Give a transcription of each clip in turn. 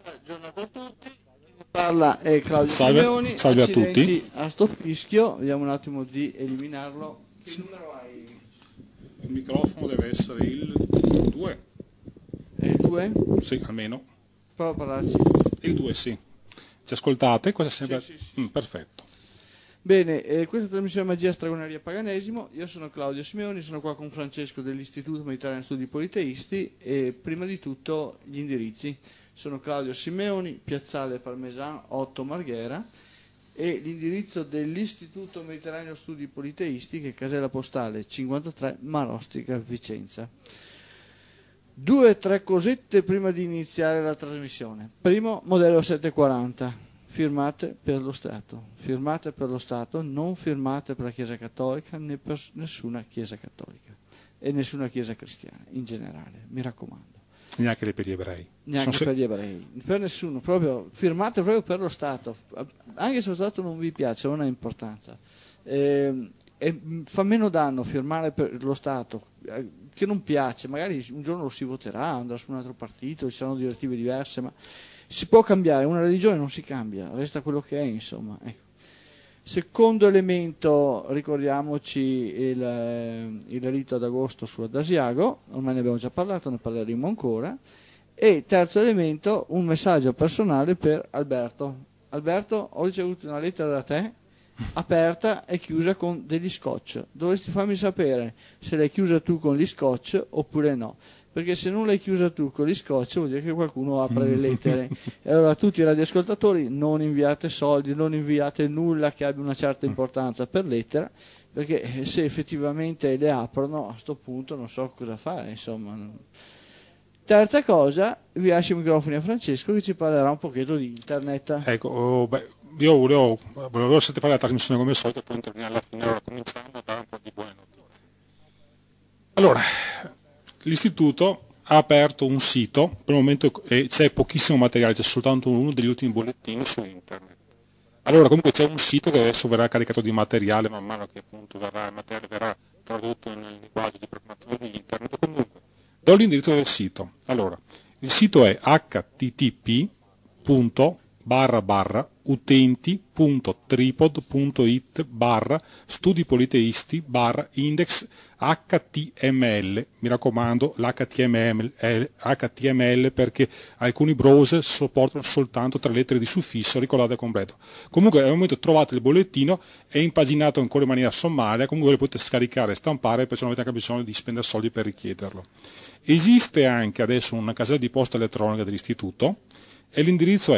Giornata a tutti. Chi parla è Claudio Salve, Simeoni. salve a Accidenti tutti. a sto fischio, vediamo un attimo di eliminarlo. Che numero hai? Il microfono deve essere il 2, È il 2? sì, almeno. Prova a parlarci. Il 2, sì. Ci ascoltate? Cosa sembra? Sì. Perfetto. Bene, questa trasmissione Magia, Stregoneria e Paganesimo. Io sono Claudio Simeoni, sono qua con Francesco dell'Istituto Mediterraneo Studi Politeisti e prima di tutto gli indirizzi. Sono Claudio Simeoni, Piazzale Parmesan 8 Marghera, e l'indirizzo dell'Istituto Mediterraneo Studi Politeisti, che è casella postale 53 Marostica, Vicenza. 2 o 3 cosette prima di iniziare la trasmissione. Primo, modello 740, firmate per lo Stato, non firmate per la Chiesa Cattolica né per nessuna Chiesa Cattolica e nessuna Chiesa cristiana in generale, mi raccomando. Neanche le per gli ebrei. Neanche per gli ebrei, per nessuno, proprio firmate proprio per lo Stato, anche se lo Stato non vi piace, non ha importanza. Fa meno danno firmare per lo Stato che non piace, magari un giorno lo si voterà, andrà su un altro partito, ci saranno direttive diverse, ma si può cambiare, una religione non si cambia, resta quello che è, insomma. Ecco. Secondo elemento, ricordiamoci il rito ad agosto su Adasiago, ormai ne abbiamo già parlato, ne parleremo ancora. E terzo elemento, un messaggio personale per Alberto. Alberto, ho ricevuto una lettera da te, aperta e chiusa con degli scotch. Dovresti farmi sapere se l'hai chiusa tu con gli scotch oppure no. Perché se non l'hai chiusa tu con gli scotch vuol dire che qualcuno apre le lettere. E allora tutti i radioascoltatori, non inviate soldi, non inviate nulla che abbia una certa importanza per lettera, perché se effettivamente le aprono, a sto punto non so cosa fare, insomma. Terza cosa, vi lascio i microfoni a Francesco che ci parlerà un pochetto di internet. Ecco, io volevo fare la trasmissione come al solito e poi intervenire alla fine, allora cominciamo a dare un po' di buone notizie. Allora, l'istituto ha aperto un sito, per il momento c'è pochissimo materiale, c'è soltanto uno degli ultimi bollettini su internet. Allora, comunque c'è un sito che adesso verrà caricato di materiale man mano che appunto il materiale verrà tradotto nel linguaggio di programmazione di internet. Comunque, do l'indirizzo del sito. Allora, il sito è http://utenti.tripod.it/studipoliteisti/index HTML. Mi raccomando, l'HTML perché alcuni browser sopportano soltanto 3 lettere di suffisso, ricordate completo. Comunque al momento trovate il bollettino, è impaginato ancora in maniera sommaria, comunque lo potete scaricare e stampare, perciò non avete anche bisogno di spendere soldi per richiederlo. Esiste anche adesso una casella di posta elettronica dell'istituto e l'indirizzo è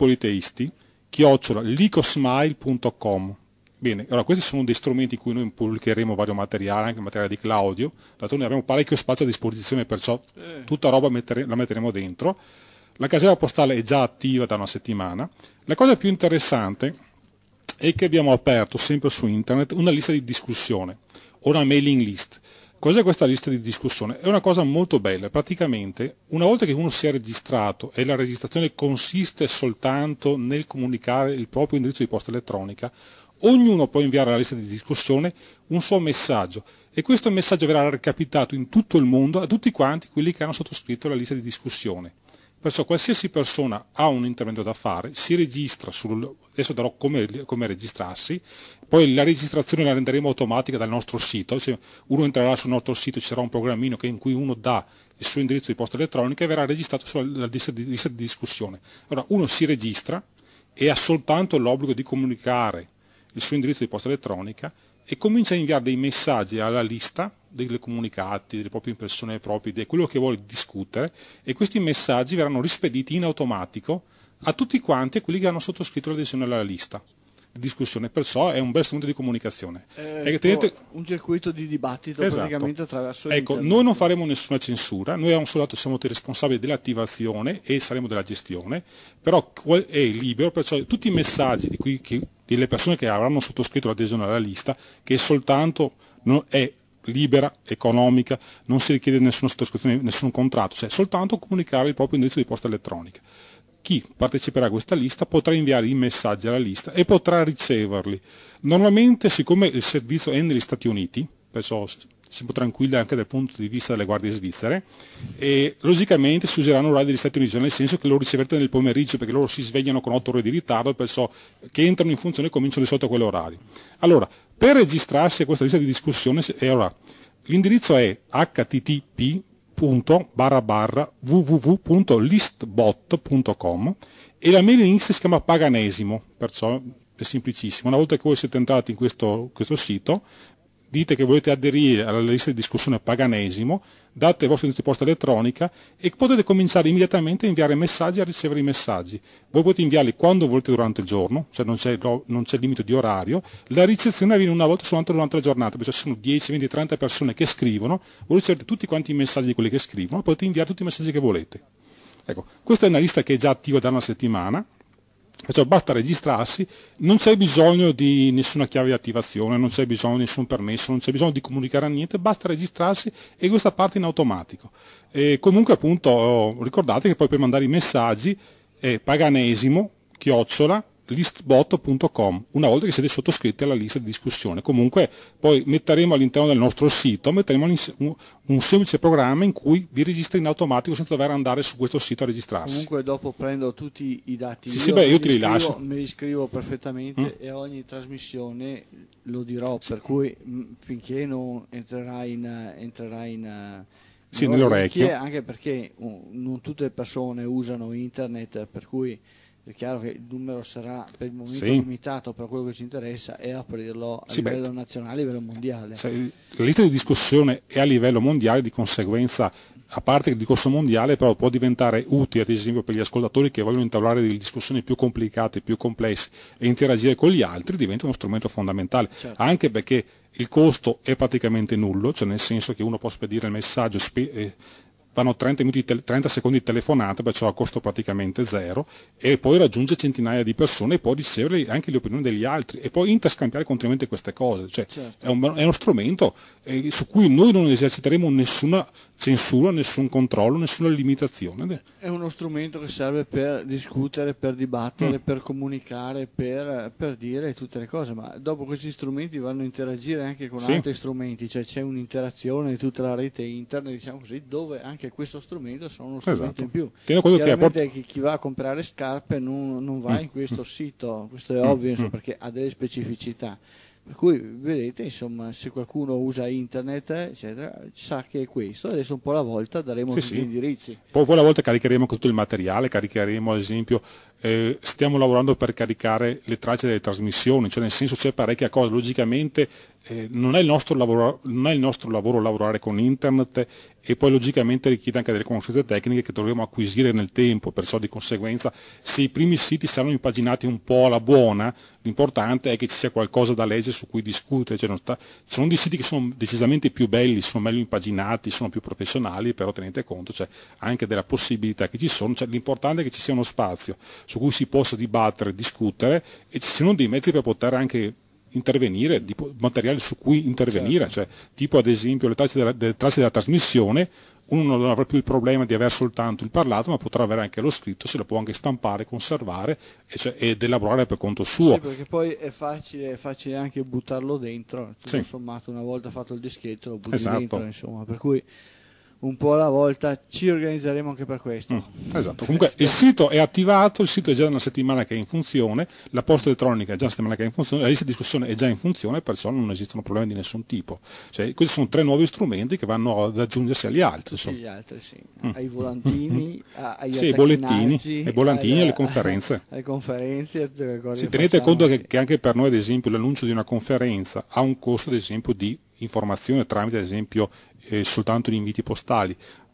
studipoliteisti@licosmile.com. Bene, allora questi sono dei strumenti in cui noi pubblicheremo vario materiale, anche materiale di Claudio, d'altronde abbiamo parecchio spazio a disposizione, perciò tutta roba la metteremo dentro. La casella postale è già attiva da una settimana. La cosa più interessante è che abbiamo aperto sempre su internet una lista di discussione, o una mailing list. Cos'è questa lista di discussione? È una cosa molto bella, praticamente una volta che uno si è registrato e la registrazione consiste soltanto nel comunicare il proprio indirizzo di posta elettronica, ognuno può inviare alla lista di discussione un suo messaggio e questo messaggio verrà recapitato in tutto il mondo a tutti quanti quelli che hanno sottoscritto la lista di discussione. Perciò qualsiasi persona ha un intervento da fare, si registra adesso darò come registrarsi, poi la registrazione la renderemo automatica dal nostro sito, se uno entrerà sul nostro sito ci sarà un programmino in cui uno dà il suo indirizzo di posta elettronica e verrà registrato sulla lista di discussione. Allora uno si registra e ha soltanto l'obbligo di comunicare il suo indirizzo di posta elettronica e comincia a inviare dei messaggi alla lista dei comunicati, delle proprie impressioni proprie, di quello che vuole discutere, e questi messaggi verranno rispediti in automatico a tutti quanti e quelli che hanno sottoscritto l'adesione alla lista di discussione, perciò è un bel strumento di comunicazione. Un circuito di dibattito, esatto, praticamente attraverso internet. Noi non faremo nessuna censura, noi soltanto siamo responsabili dell'attivazione e saremo della gestione, però è libero, perciò tutti i messaggi delle persone che avranno sottoscritto l'adesione alla lista, che soltanto è libera, economica, non si richiede nessuna sottoscrizione, nessun contratto, cioè soltanto comunicare il proprio indirizzo di posta elettronica. Chi parteciperà a questa lista potrà inviare i messaggi alla lista e potrà riceverli. Normalmente, siccome il servizio è negli Stati Uniti, perciò siamo tranquilli anche dal punto di vista delle guardie svizzere, e logicamente si useranno orari degli Stati Uniti, nel senso che lo riceverete nel pomeriggio, perché loro si svegliano con 8 ore di ritardo, perciò che entrano in funzione cominciano di solito a quell'orario. Allora, per registrarsi a questa lista di discussione, l'indirizzo è http://www.listbot.com e la mailing list si chiama Paganesimo, perciò è semplicissimo. Una volta che voi siete entrati in questo sito, dite che volete aderire alla lista di discussione Paganesimo, date il vostro indirizzo di posta elettronica e potete cominciare immediatamente a inviare messaggi e a ricevere i messaggi. Voi potete inviarli quando volete durante il giorno, cioè non c'è limite di orario. La ricezione avviene una volta soltanto durante la giornata, perché ci sono 10, 20, 30 persone che scrivono, voi ricevete tutti quanti i messaggi di quelli che scrivono, potete inviare tutti i messaggi che volete. Ecco, questa è una lista che è già attiva da una settimana. Perciò basta registrarsi, non c'è bisogno di nessuna chiave di attivazione, non c'è bisogno di nessun permesso, non c'è bisogno di comunicare a niente, basta registrarsi e questa parte in automatico. E comunque appunto ricordate che poi per mandare i messaggi è paganesimo@listbot.com una volta che siete sottoscritti alla lista di discussione. Comunque poi metteremo all'interno del nostro sito un semplice programma in cui vi registri in automatico senza dover andare su questo sito a registrarsi. Comunque dopo prendo tutti i dati, io te li lascio. Mi iscrivo perfettamente e ogni trasmissione lo dirò, per cui finché non entrerà in nelle orecchie, anche perché non tutte le persone usano internet, per cui è chiaro che il numero sarà per il momento limitato, però quello che ci interessa è aprirlo a livello nazionale, a livello mondiale. La lista di discussione è a livello mondiale, di conseguenza, a parte il discorso mondiale, però può diventare utile ad esempio per gli ascoltatori che vogliono intavolare delle discussioni più complicate, più complesse e interagire con gli altri, diventa uno strumento fondamentale, anche perché il costo è praticamente nullo, cioè nel senso che uno può spedire il messaggio, vanno 30 secondi di telefonata, perciò a costo praticamente zero, e poi raggiunge centinaia di persone e poi ricevere anche le opinioni degli altri e poi interscambiare continuamente queste cose. Cioè, è uno strumento su cui noi non eserciteremo nessuna censura, nessun controllo, nessuna limitazione. È uno strumento che serve per discutere, per dibattere, per comunicare, per dire tutte le cose, ma dopo questi strumenti vanno a interagire anche con altri strumenti, cioè c'è un'interazione di tutta la rete internet, diciamo così, dove anche questo strumento sarà uno strumento in più. Chiaramente chi va a comprare scarpe non va in questo sito, questo è ovvio, perché ha delle specificità. Per cui vedete, insomma, se qualcuno usa internet, eccetera, sa che è questo. Adesso un po' alla volta daremo tutti gli indirizzi. Poi alla volta caricheremo tutto il materiale, caricheremo ad esempio, stiamo lavorando per caricare le tracce delle trasmissioni, cioè nel senso c'è parecchia cosa, logicamente non è il nostro lavoro lavorare con internet e poi logicamente richiede anche delle conoscenze tecniche che dovremo acquisire nel tempo, perciò di conseguenza se i primi siti saranno impaginati un po' alla buona, l'importante è che ci sia qualcosa da leggere su cui discutere, ci sono dei siti che sono decisamente più belli, sono meglio impaginati, sono più professionali, però tenete conto anche della possibilità che ci sono, l'importante è che ci sia uno spazio su cui si possa dibattere, discutere e ci siano dei mezzi per poter anche intervenire, materiali su cui intervenire, tipo ad esempio le tracce della trasmissione, uno non avrà più il problema di avere soltanto il parlato, ma potrà avere anche lo scritto, se lo può anche stampare, conservare ed elaborare per conto suo. Sì, perché poi è facile anche buttarlo dentro, tutto sommato una volta fatto il dischetto lo butti dentro, insomma, per cui un po' alla volta ci organizzeremo anche per questo. Esatto, comunque il sito è attivato, il sito è già da una settimana che è in funzione, la posta elettronica è già una settimana che è in funzione, la lista di discussione è già in funzione, perciò non esistono problemi di nessun tipo. Questi sono 3 nuovi strumenti che vanno ad aggiungersi agli altri. Gli altri ai volantini, ai bollettini, alle conferenze. Alle conferenze, tutte le cose. Tenete conto che anche per noi, ad esempio, l'annuncio di una conferenza ha un costo, ad esempio, di informazione tramite, ad esempio, soltanto gli inviti postali.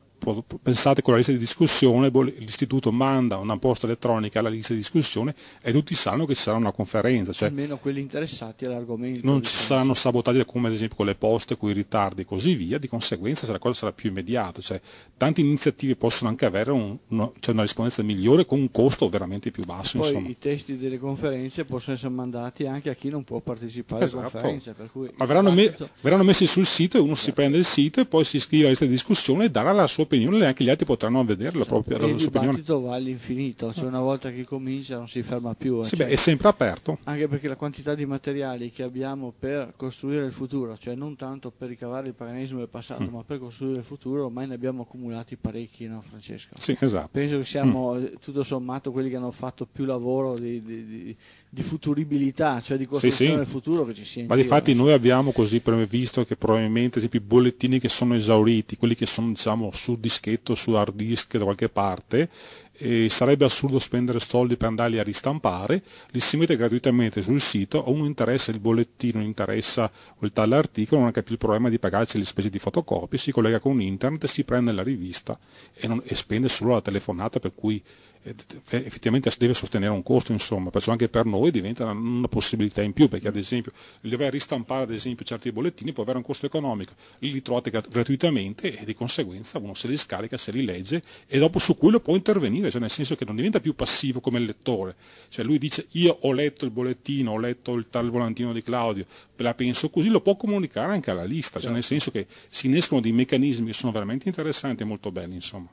Pensate con la lista di discussione, l'istituto manda una posta elettronica alla lista di discussione e tutti sanno che ci sarà una conferenza. Almeno quelli interessati all'argomento. Non ci saranno sabotaggi come ad esempio con le poste, con i ritardi e così via, di conseguenza la cosa sarà più immediata. Tante iniziative possono anche avere una rispondenza migliore con un costo veramente più basso. Poi i testi delle conferenze possono essere mandati anche a chi non può partecipare alle conferenze. Per cui ma verranno messi sul sito e uno si prende il sito e poi si iscrive alla lista di discussione e darà la sua opinione opinione e anche gli altri potranno vedere la propria il sua opinione. Il dibattito va all'infinito, cioè una volta che comincia non si ferma più. Sì, cioè, è sempre aperto. Anche perché la quantità di materiali che abbiamo per costruire il futuro, cioè non tanto per ricavare il paganesimo del passato, ma per costruire il futuro, ormai ne abbiamo accumulati parecchi, no Francesco? Sì, esatto. Penso che siamo tutto sommato quelli che hanno fatto più lavoro di futuribilità, cioè di costruzione del futuro che ci sia in Ma giro. difatti noi abbiamo così previsto che probabilmente, ad esempio, i bollettini che sono esauriti, quelli che sono diciamo su dischetto, su hard disk da qualche parte, sarebbe assurdo spendere soldi per andarli a ristampare, li si mette gratuitamente sul sito, a uno interessa il bollettino, interessa quel tale articolo, non ha più il problema di pagarci le spese di fotocopia, si collega con internet, si prende la rivista e spende solo la telefonata, per cui effettivamente deve sostenere un costo, insomma, perciò anche per noi diventa una possibilità in più, perché ad esempio il dover ristampare ad esempio certi bollettini può avere un costo economico, li trovate gratuitamente e di conseguenza uno se li scarica, se li legge e dopo su quello può intervenire, cioè nel senso che non diventa più passivo come il lettore, cioè lui dice io ho letto il bollettino, ho letto il tal volantino di Claudio, la penso così, lo può comunicare anche alla lista, cioè nel senso che si innescono dei meccanismi che sono veramente interessanti e molto belli, insomma.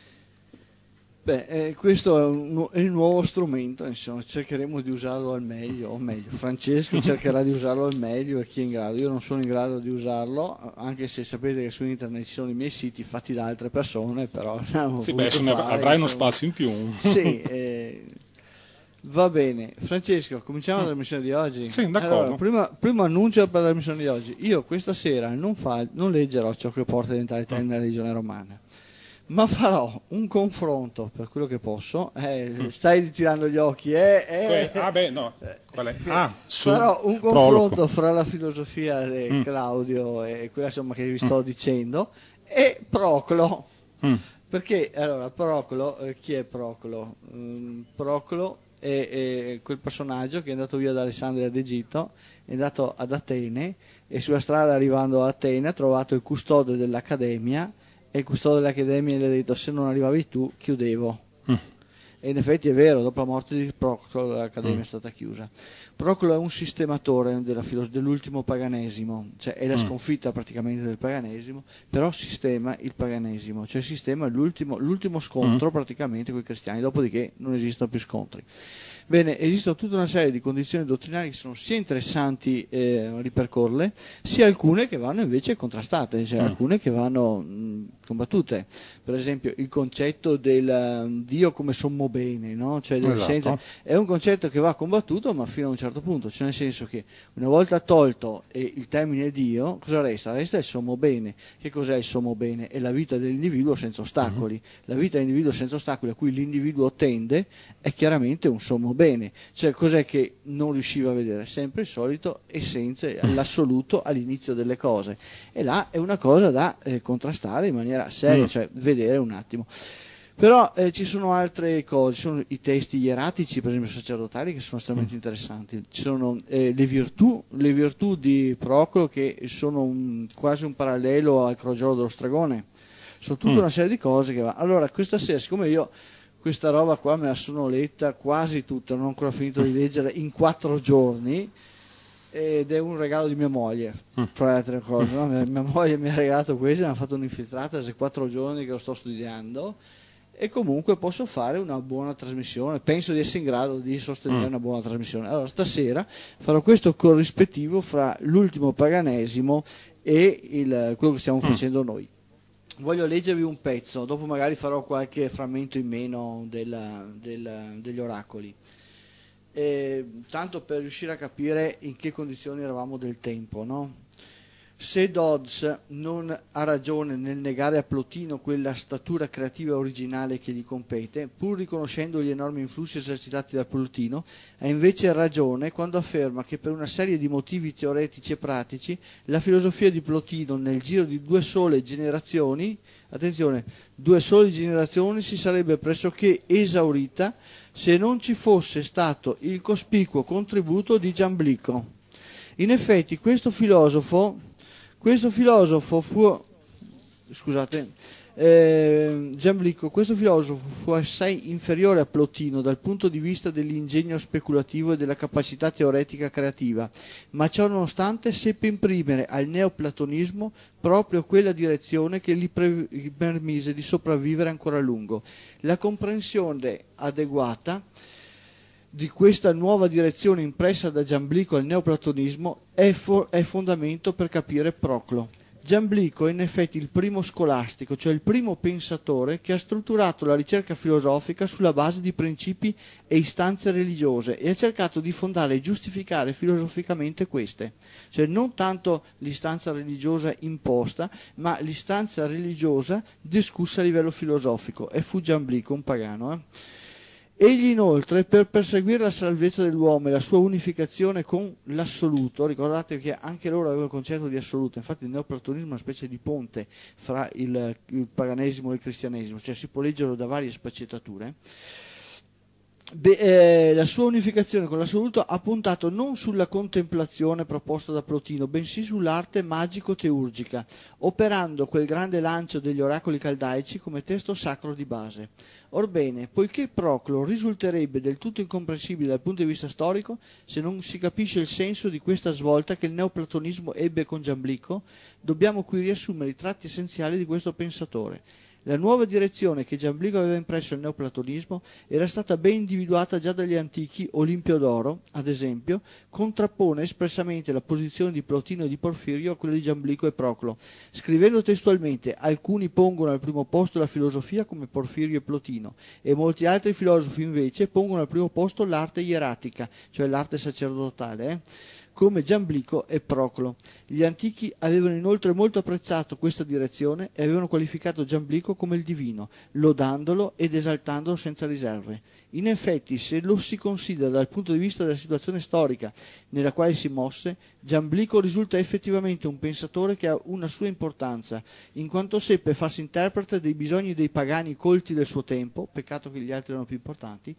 Questo è il nuovo strumento, insomma, cercheremo di usarlo al meglio, o meglio, Francesco cercherà di usarlo al meglio e chi è in grado. Io non sono in grado di usarlo, anche se sapete che su internet ci sono i miei siti fatti da altre persone, però avrai uno spazio in più. Sì, va bene. Francesco, cominciamo dalla missione di oggi. Sì, d'accordo. Allora, primo annuncio per la missione di oggi. Io questa sera non leggerò ciò che porta l'identità nella religione romana, ma farò un confronto per quello che posso. Stai tirando gli occhi, farò un confronto fra la filosofia di Claudio e quella insomma che vi sto dicendo e Proclo. Perché allora Proclo, chi è Proclo? Proclo è quel personaggio che è andato via da Alessandria d'Egitto, è andato ad Atene e sulla strada arrivando a Atene ha trovato il custode dell'Accademia. E il custode dell'Accademia gli ha detto se non arrivavi tu chiudevo. E in effetti è vero, dopo la morte di Proclo l'Accademia è stata chiusa. Proclo è un sistematore dell'ultimo paganesimo, cioè è la sconfitta praticamente del paganesimo, però sistema il paganesimo, cioè sistema l'ultimo scontro praticamente con i cristiani, dopodiché non esistono più scontri. Bene, esistono tutta una serie di condizioni dottrinali che sono sia interessanti ripercorrerle, sia alcune che vanno invece contrastate, cioè alcune che vanno combattute. Per esempio il concetto del Dio come sommo bene, no? Cioè dell'essenza, è un concetto che va combattuto ma fino a un certo punto, cioè nel senso che una volta tolto il termine Dio, cosa resta? Resta il sommo bene. Che cos'è il sommo bene? È la vita dell'individuo senza ostacoli. La vita dell'individuo senza ostacoli a cui l'individuo tende è chiaramente un sommo bene. Cioè cos'è che non riusciva a vedere? Sempre il solito essenza, l'assoluto all'inizio delle cose. E là è una cosa da contrastare in maniera seria, cioè vedere un attimo. Però ci sono altre cose, ci sono i testi ieratici, per esempio sacerdotali, che sono estremamente interessanti. Ci sono le virtù di Proclo, che sono quasi un parallelo al crogiolo dello stregone. Sono tutta una serie di cose che va. Allora, questa sera, siccome io questa roba qua me la sono letta quasi tutta, non ho ancora finito di leggere, in 4 giorni, ed è un regalo di mia moglie, fra le altre cose. No? Mia moglie mi ha regalato questo, mi ha fatto un'infiltrata, se 4 giorni che lo sto studiando, e comunque posso fare una buona trasmissione, penso di essere in grado di sostenere una buona trasmissione. Allora stasera farò questo corrispettivo fra l'ultimo paganesimo e quello che stiamo facendo noi. Voglio leggervi un pezzo, dopo magari farò qualche frammento in meno degli oracoli, tanto per riuscire a capire in che condizioni eravamo del tempo, no? Se Dodds non ha ragione nel negare a Plotino quella statura creativa originale che gli compete, pur riconoscendo gli enormi influssi esercitati da Plotino, ha invece ragione quando afferma che per una serie di motivi teoretici e pratici la filosofia di Plotino nel giro di 2 sole generazioni, attenzione, 2 sole generazioni, si sarebbe pressoché esaurita se non ci fosse stato il cospicuo contributo di Giamblico. In effetti questo filosofo fu, scusate, Gianblico, questo filosofo fu assai inferiore a Plotino dal punto di vista dell'ingegno speculativo e della capacità teoretica creativa, ma ciò nonostante seppe imprimere al neoplatonismo proprio quella direzione che gli permise di sopravvivere ancora a lungo. La comprensione adeguata di questa nuova direzione impressa da Gianblico al neoplatonismo è fondamento per capire Proclo. Gianblico è in effetti il primo scolastico, cioè il primo pensatore che ha strutturato la ricerca filosofica sulla base di principi e istanze religiose e ha cercato di fondare e giustificare filosoficamente queste, cioè non tanto l'istanza religiosa imposta, ma l'istanza religiosa discussa a livello filosofico, e fu Gianblico, un pagano. Egli inoltre, per perseguire la salvezza dell'uomo e la sua unificazione con l'assoluto, ricordate che anche loro avevano il concetto di assoluto, infatti il neoplatonismo è una specie di ponte fra il paganesimo e il cristianesimo, cioè si può leggere da varie sfaccettature. La sua unificazione con l'assoluto ha puntato non sulla contemplazione proposta da Plotino, bensì sull'arte magico-teurgica, operando quel grande lancio degli oracoli caldaici come testo sacro di base. Orbene, poiché Proclo risulterebbe del tutto incomprensibile dal punto di vista storico, se non si capisce il senso di questa svolta che il neoplatonismo ebbe con Gianblico, dobbiamo qui riassumere i tratti essenziali di questo pensatore. La nuova direzione che Gianblico aveva impresso al neoplatonismo era stata ben individuata già dagli antichi. Olimpio d'Oro, ad esempio, contrappone espressamente la posizione di Plotino e di Porfirio a quella di Gianblico e Proclo, scrivendo testualmente: alcuni pongono al primo posto la filosofia come Porfirio e Plotino, e molti altri filosofi invece pongono al primo posto l'arte ieratica, cioè l'arte sacerdotale, come Gianblico e Proclo. Gli antichi avevano inoltre molto apprezzato questa direzione e avevano qualificato Gianblico come il divino, lodandolo ed esaltandolo senza riserve. In effetti, se lo si considera dal punto di vista della situazione storica nella quale si mosse, Gianblico risulta effettivamente un pensatore che ha una sua importanza, in quanto seppe farsi interprete dei bisogni dei pagani colti del suo tempo, peccato che gli altri erano più importanti,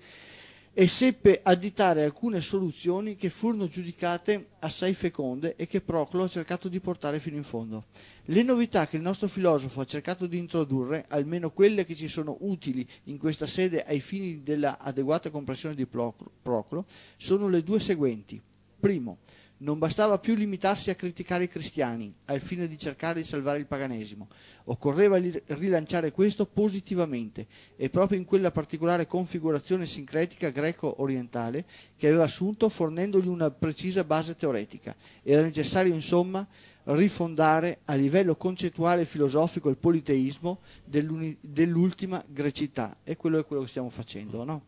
e seppe additare alcune soluzioni che furono giudicate assai feconde e che Proclo ha cercato di portare fino in fondo. Le novità che il nostro filosofo ha cercato di introdurre, almeno quelle che ci sono utili in questa sede ai fini della adeguata comprensione di Proclo, sono le due seguenti. Primo, non bastava più limitarsi a criticare i cristiani, al fine di cercare di salvare il paganesimo. Occorreva rilanciare questo positivamente, e proprio in quella particolare configurazione sincretica greco-orientale che aveva assunto, fornendogli una precisa base teoretica. Era necessario, insomma, rifondare a livello concettuale e filosofico il politeismo dell'ultima grecità, e quello è quello che stiamo facendo, no?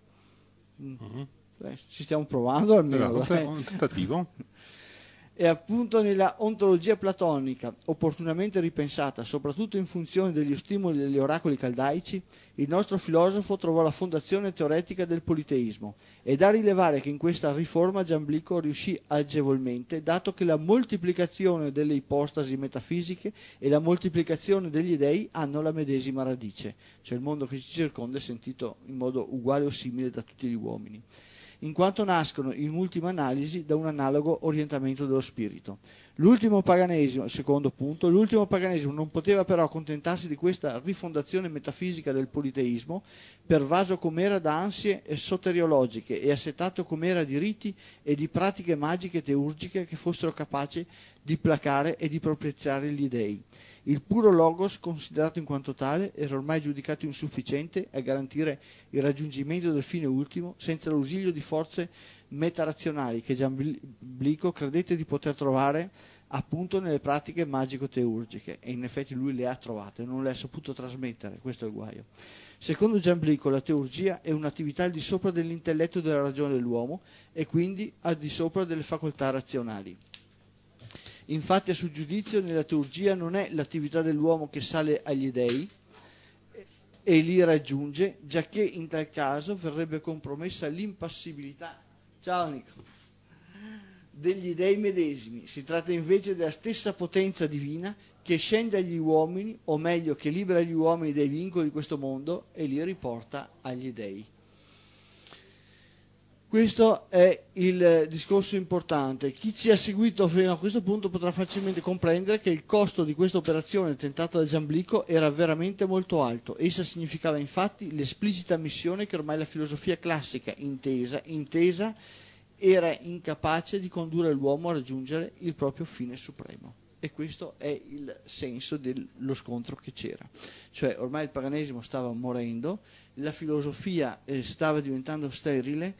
Ci stiamo provando almeno. Esatto, un tentativo. E appunto nella ontologia platonica, opportunamente ripensata soprattutto in funzione degli stimoli degli oracoli caldaici, il nostro filosofo trovò la fondazione teoretica del politeismo, e da rilevare che in questa riforma Gianblico riuscì agevolmente, dato che la moltiplicazione delle ipostasi metafisiche e la moltiplicazione degli dei hanno la medesima radice, cioè il mondo che ci circonda è sentito in modo uguale o simile da tutti gli uomini, in quanto nascono in ultima analisi da un analogo orientamento dello spirito. L'ultimo paganesimo, secondo punto, l'ultimo paganesimo non poteva però accontentarsi di questa rifondazione metafisica del politeismo, pervaso com'era da ansie soteriologiche e assetato com'era di riti e di pratiche magiche teurgiche che fossero capaci di placare e di propiziare gli dei. Il puro logos, considerato in quanto tale, era ormai giudicato insufficiente a garantire il raggiungimento del fine ultimo senza l'ausilio di forze metarazionali che Gianblico credette di poter trovare appunto nelle pratiche magico-teurgiche, e in effetti lui le ha trovate, non le ha saputo trasmettere, questo è il guaio. Secondo Gianblico la teurgia è un'attività al di sopra dell'intelletto e della ragione dell'uomo, e quindi al di sopra delle facoltà razionali. Infatti, a suo giudizio, nella teurgia non è l'attività dell'uomo che sale agli dei e li raggiunge, giacché in tal caso verrebbe compromessa l'impassibilità degli dei medesimi. Si tratta invece della stessa potenza divina che scende agli uomini, o meglio che libera gli uomini dai vincoli di questo mondo e li riporta agli dei. Questo è il discorso importante. Chi ci ha seguito fino a questo punto potrà facilmente comprendere che il costo di questa operazione tentata da Giamblico era veramente molto alto. Essa significava infatti l'esplicita ammissione che ormai la filosofia classica intesa era incapace di condurre l'uomo a raggiungere il proprio fine supremo. E questo è il senso dello scontro che c'era. Cioè ormai il paganesimo stava morendo, la filosofia stava diventando sterile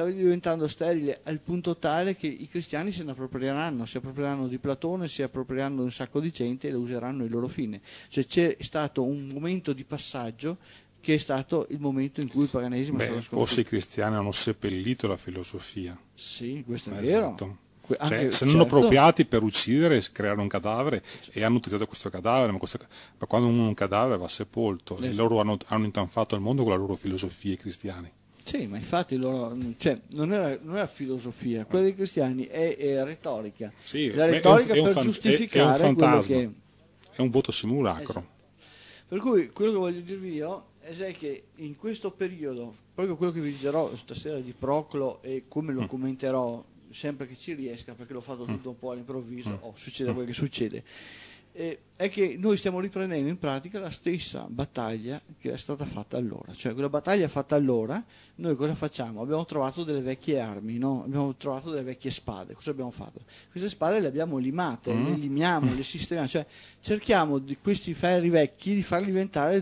al punto tale che i cristiani si approprieranno di Platone, si approprieranno di un sacco di gente e lo useranno il loro fine. Cioè c'è stato un momento di passaggio che è stato il momento in cui il paganesimo è stato sconfitto. Forse i cristiani hanno seppellito la filosofia. Sì, questo è esatto. vero. Cioè, se non appropriati per uccidere, creare un cadavere e hanno utilizzato questo cadavere, ma quando un cadavere va sepolto, e loro hanno intanfato il mondo con la loro filosofia, i cristiani. Sì, ma infatti non era filosofia, quella dei cristiani è retorica. Sì, la retorica è un per giustificare è un fantasma, quello che è un voto simulacro. Esatto. Per cui quello che voglio dirvi io è che in questo periodo, proprio quello che vi dirò stasera di Proclo e come lo commenterò sempre che ci riesca, perché l'ho fatto tutto un po' all'improvviso, succede quel che succede, è che noi stiamo riprendendo in pratica la stessa battaglia che è stata fatta allora. Cioè quella battaglia fatta allora, noi cosa facciamo? Abbiamo trovato delle vecchie armi, no? Abbiamo trovato delle vecchie spade. Cosa abbiamo fatto? Queste spade le abbiamo limate, le limiamo, le sistemiamo, cioè cerchiamo di questi ferri vecchi di farli diventare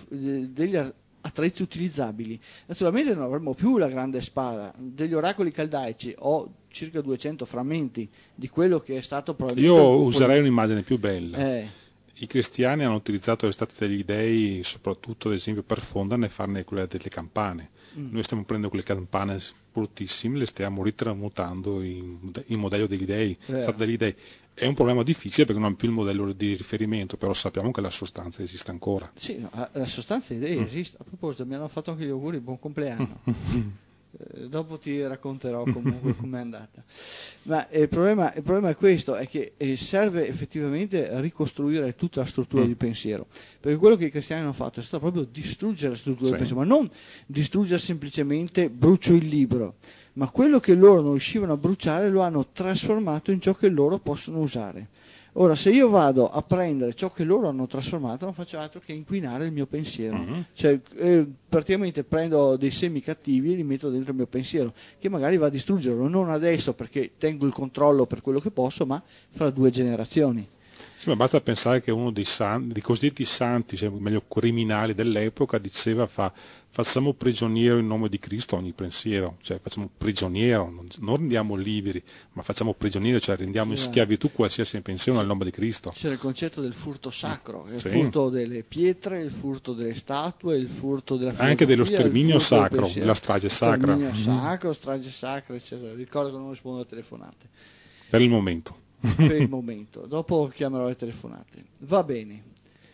degli attrezzi utilizzabili. Naturalmente non avremo più la grande spada. Degli oracoli caldaici ho circa 200 frammenti di quello che è stato probabilmente. Io userei un'immagine più bella. I cristiani hanno utilizzato le statue degli dei soprattutto ad esempio per fonderne e farne quelle delle campane. Noi stiamo prendendo quelle campane bruttissime, le stiamo ritramutando in modello degli dei, degli dei. È un problema difficile perché non abbiamo più il modello di riferimento, però sappiamo che la sostanza esiste ancora. Sì, no, la sostanza dei dei esiste. A proposito, mi hanno fatto anche gli auguri, buon compleanno. Dopo ti racconterò comunque com'è andata. Ma il problema è questo, è che serve effettivamente ricostruire tutta la struttura di pensiero, perché quello che i cristiani hanno fatto è stato proprio distruggere la struttura di pensiero, ma non distruggere semplicemente brucio il libro, ma quello che loro non riuscivano a bruciare lo hanno trasformato in ciò che loro possono usare. Ora, se io vado a prendere ciò che loro hanno trasformato, non faccio altro che inquinare il mio pensiero. Cioè, praticamente prendo dei semi cattivi e li metto dentro il mio pensiero, che magari va a distruggerlo, non adesso perché tengo il controllo per quello che posso, ma fra 2 generazioni. Sì, ma basta pensare che uno dei cosiddetti santi, cioè meglio criminali dell'epoca, diceva facciamo prigioniero in nome di Cristo ogni pensiero, cioè facciamo prigioniero, non rendiamo liberi, ma facciamo prigioniero, cioè rendiamo in schiavitù qualsiasi pensiero nel nome di Cristo. C'era il concetto del furto sacro, il furto delle pietre, il furto delle statue, il furto della filosofia, anche dello sterminio sacro, la strage sacra. Sterminio sacro, strage sacra, eccetera. Ricordo che non rispondo a telefonate. Per il momento. Per il momento, dopo chiamerò le telefonate. Va bene.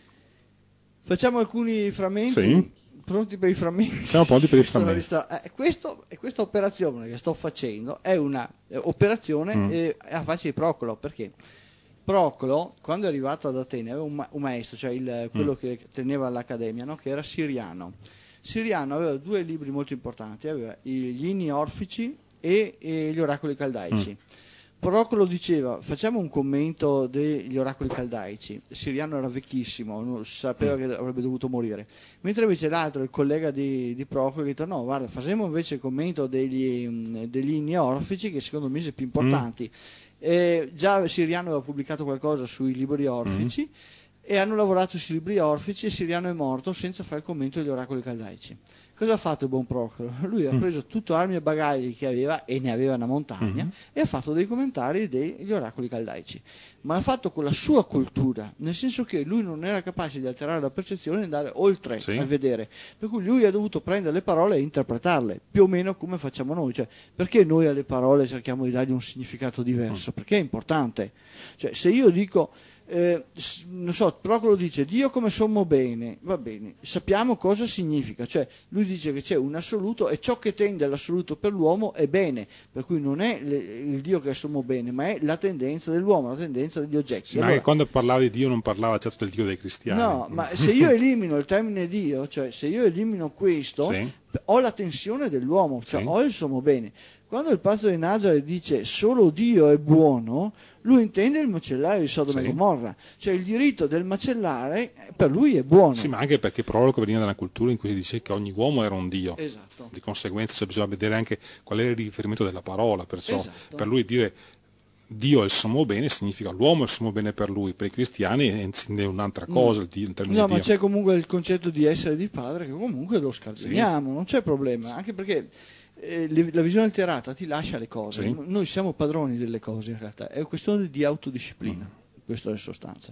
Facciamo alcuni frammenti. Sì. Pronti per i frammenti? Siamo pronti per i frammenti. Questa operazione che sto facendo è una operazione a faccia di Procolo, perché Procolo, quando è arrivato ad Atene, aveva un maestro, cioè quello che teneva l'accademia, no? Che era Siriano. Siriano aveva 2 libri molto importanti, aveva gli inni orfici e gli oracoli caldaici. Procolo diceva facciamo un commento degli oracoli caldaici. Siriano era vecchissimo, sapeva che avrebbe dovuto morire, mentre invece l'altro, il collega di Procolo, ha detto no, guarda, facciamo invece il commento degli inni orfici, che secondo me sono più importanti. Già Siriano aveva pubblicato qualcosa sui libri orfici e hanno lavorato sui libri orfici, e Siriano è morto senza fare il commento degli oracoli caldaici. Cosa ha fatto il buon Procolo? Lui ha preso tutto armi e bagagli che aveva, e ne aveva una montagna, e ha fatto dei commentari degli oracoli caldaici, ma l'ha fatto con la sua cultura, nel senso che lui non era capace di alterare la percezione e andare oltre a vedere, per cui lui ha dovuto prendere le parole e interpretarle, più o meno come facciamo noi. Cioè, perché noi alle parole cerchiamo di dargli un significato diverso? Perché è importante. Cioè, se io dico non so, Procolo dice Dio come sommo bene, va bene, sappiamo cosa significa, cioè lui dice che c'è un assoluto e ciò che tende all'assoluto per l'uomo è bene, per cui non è il Dio che è sommo bene, ma è la tendenza dell'uomo, la tendenza degli oggetti. Sì, allora, ma quando parlava di Dio non parlava certo del Dio dei cristiani. No, ma se io elimino il termine Dio, cioè se io elimino questo, sì, ho la tensione dell'uomo, cioè sì, ho il sommo bene. Quando il pazzo di Nazareth dice solo Dio è buono, lui intende il macellaio di Sodoma e Gomorra, cioè il diritto del macellare per lui è buono. Sì, ma anche perché Proloco veniva da una cultura in cui si dice che ogni uomo era un Dio. Esatto. Di conseguenza bisogna vedere anche qual è il riferimento della parola, perciò Esatto. per lui dire Dio è il sommo bene significa l'uomo è il sommo bene per lui, per i cristiani è un'altra cosa il termine No, Dio. ma c'è comunque il concetto di essere di padre che comunque lo scardiniamo, non c'è problema, anche perché la visione alterata ti lascia le cose, noi siamo padroni delle cose in realtà, è questione di autodisciplina, questo è in sostanza.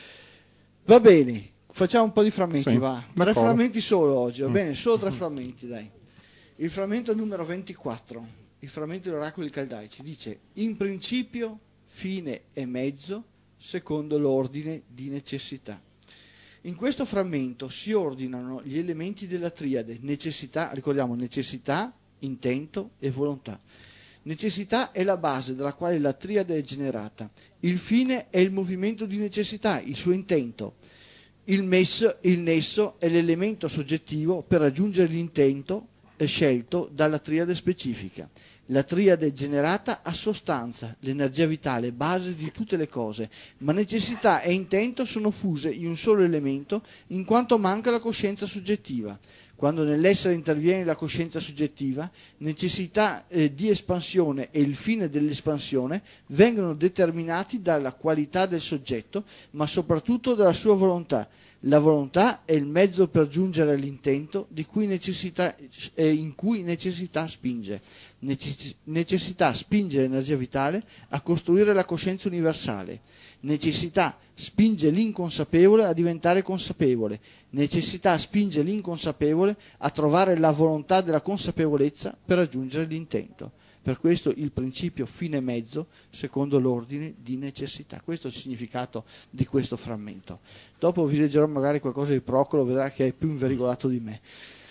Va bene, facciamo un po' di frammenti, va. 3 frammenti solo oggi, va bene? Solo 3 frammenti, dai. Il frammento numero 24, il frammento dell'oracolo di Caldai, ci dice in principio, fine e mezzo, secondo l'ordine di necessità. In questo frammento si ordinano gli elementi della triade, necessità, ricordiamo, necessità, intento e volontà. Necessità è la base dalla quale la triade è generata. Il fine è il movimento di necessità, il suo intento. Il nesso è l'elemento soggettivo per raggiungere l'intento scelto dalla triade specifica. La triade generata ha sostanza, l'energia vitale, base di tutte le cose, ma necessità e intento sono fuse in un solo elemento in quanto manca la coscienza soggettiva. Quando nell'essere interviene la coscienza soggettiva, necessità di espansione e il fine dell'espansione vengono determinati dalla qualità del soggetto, ma soprattutto dalla sua volontà. La volontà è il mezzo per giungere all'intento in cui necessità spinge. Necessità spinge l'energia vitale a costruire la coscienza universale. Necessità spinge l'inconsapevole a diventare consapevole. Necessità spinge l'inconsapevole a trovare la volontà della consapevolezza per raggiungere l'intento. Per questo il principio fine mezzo secondo l'ordine di necessità. Questo è il significato di questo frammento. Dopo vi leggerò magari qualcosa di Procolo, vedrà che è più inverigolato di me.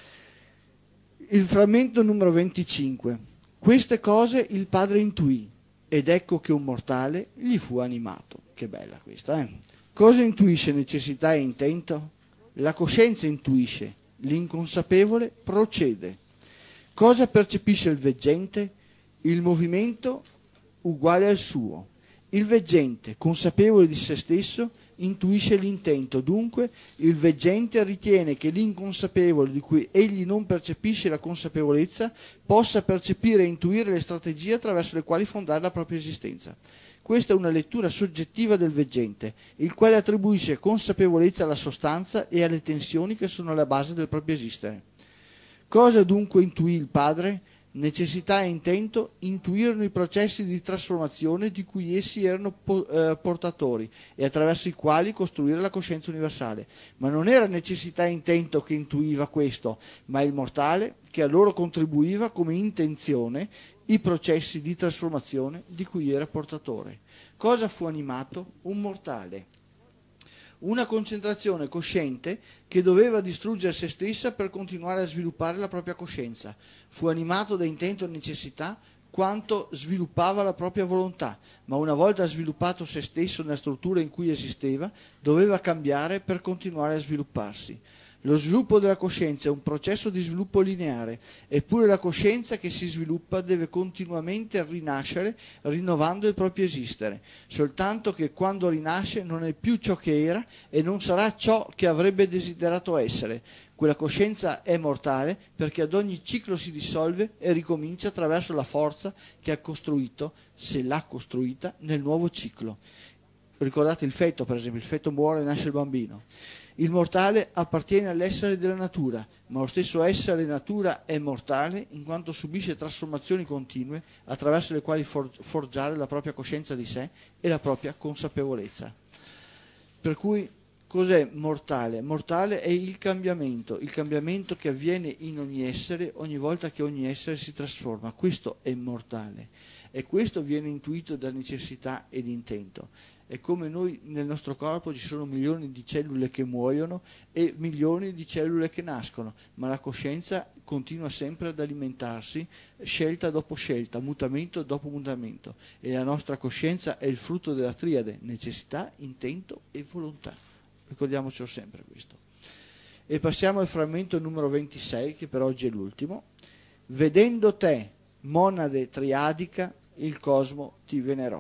Il frammento numero 25. Queste cose il padre intuì ed ecco che un mortale gli fu animato. Che bella questa, eh? Cosa intuisce necessità e intento? La coscienza intuisce, l'inconsapevole procede. Cosa percepisce il veggente? Il movimento uguale al suo. Il veggente, consapevole di se stesso, intuisce l'intento, dunque il veggente ritiene che l'inconsapevole di cui egli non percepisce la consapevolezza possa percepire e intuire le strategie attraverso le quali fondare la propria esistenza. Questa è una lettura soggettiva del veggente, il quale attribuisce consapevolezza alla sostanza e alle tensioni che sono alla base del proprio esistere. Cosa dunque intuì il padre? Necessità e intento intuirono i processi di trasformazione di cui essi erano portatori e attraverso i quali costruire la coscienza universale. Ma non era necessità e intento che intuiva questo, ma il mortale che a loro contribuiva come intenzione i processi di trasformazione di cui era portatore. Cosa fu animato? Un mortale. Una concentrazione cosciente che doveva distruggere se stessa per continuare a sviluppare la propria coscienza. Fu animato da intento e necessità quanto sviluppava la propria volontà, ma una volta sviluppato se stesso nella struttura in cui esisteva, doveva cambiare per continuare a svilupparsi. Lo sviluppo della coscienza è un processo di sviluppo lineare, eppure la coscienza che si sviluppa deve continuamente rinascere, rinnovando il proprio esistere, soltanto che quando rinasce non è più ciò che era e non sarà ciò che avrebbe desiderato essere. Quella coscienza è mortale perché ad ogni ciclo si dissolve e ricomincia attraverso la forza che ha costruito, se l'ha costruita, nel nuovo ciclo. Ricordate il feto, per esempio, il feto muore e nasce il bambino. Il mortale appartiene all'essere della natura, ma lo stesso essere natura è mortale in quanto subisce trasformazioni continue attraverso le quali forgiare la propria coscienza di sé e la propria consapevolezza. Per cui cos'è mortale? Mortale è il cambiamento che avviene in ogni essere ogni volta che ogni essere si trasforma. Questo è mortale e questo viene intuito da necessità ed intento. È come noi nel nostro corpo ci sono milioni di cellule che muoiono e milioni di cellule che nascono, ma la coscienza continua sempre ad alimentarsi, scelta dopo scelta, mutamento dopo mutamento, e la nostra coscienza è il frutto della triade, necessità, intento e volontà. Ricordiamocelo sempre questo. E passiamo al frammento numero 26, che per oggi è l'ultimo. Vedendo te, monade triadica, il cosmo ti venerò.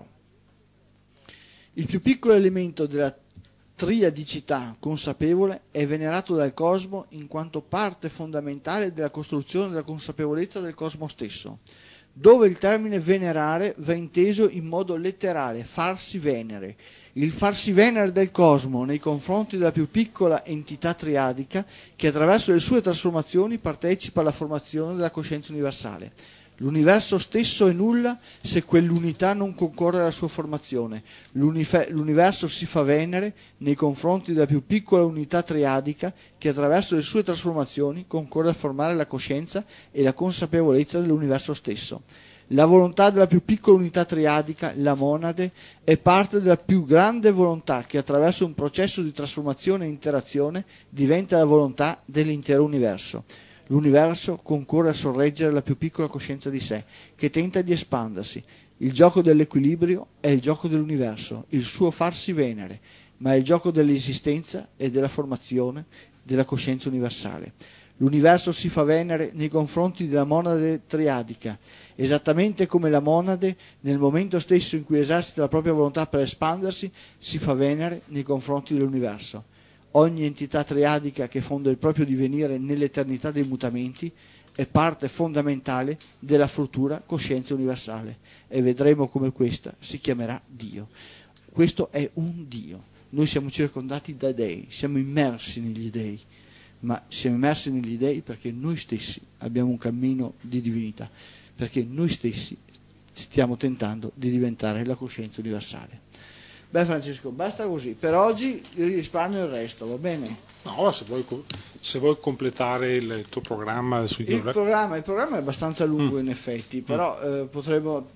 Il più piccolo elemento della triadicità consapevole è venerato dal cosmo in quanto parte fondamentale della costruzione della consapevolezza del cosmo stesso, dove il termine venerare va inteso in modo letterale, farsi venere. Il farsi venere del cosmo nei confronti della più piccola entità triadica che attraverso le sue trasformazioni partecipa alla formazione della coscienza universale. L'universo stesso è nulla se quell'unità non concorre alla sua formazione. L'universo si fa venere nei confronti della più piccola unità triadica che attraverso le sue trasformazioni concorre a formare la coscienza e la consapevolezza dell'universo stesso. La volontà della più piccola unità triadica, la monade, è parte della più grande volontà che attraverso un processo di trasformazione e interazione diventa la volontà dell'intero universo. L'universo concorre a sorreggere la più piccola coscienza di sé, che tenta di espandersi. Il gioco dell'equilibrio è il gioco dell'universo, il suo farsi venere, ma è il gioco dell'esistenza e della formazione della coscienza universale. L'universo si fa venere nei confronti della monade triadica, esattamente come la monade, nel momento stesso in cui esercita la propria volontà per espandersi, si fa venere nei confronti dell'universo. Ogni entità triadica che fonda il proprio divenire nell'eternità dei mutamenti è parte fondamentale della futura coscienza universale e vedremo come questa si chiamerà Dio. Questo è un Dio. Noi siamo circondati da dei, siamo immersi negli dei, ma siamo immersi negli dei perché noi stessi abbiamo un cammino di divinità, perché noi stessi stiamo tentando di diventare la coscienza universale. Beh Francesco, basta così, per oggi risparmio il resto, va bene? No, se vuoi completare il tuo programma sui il programma è abbastanza lungo in effetti, però possiamo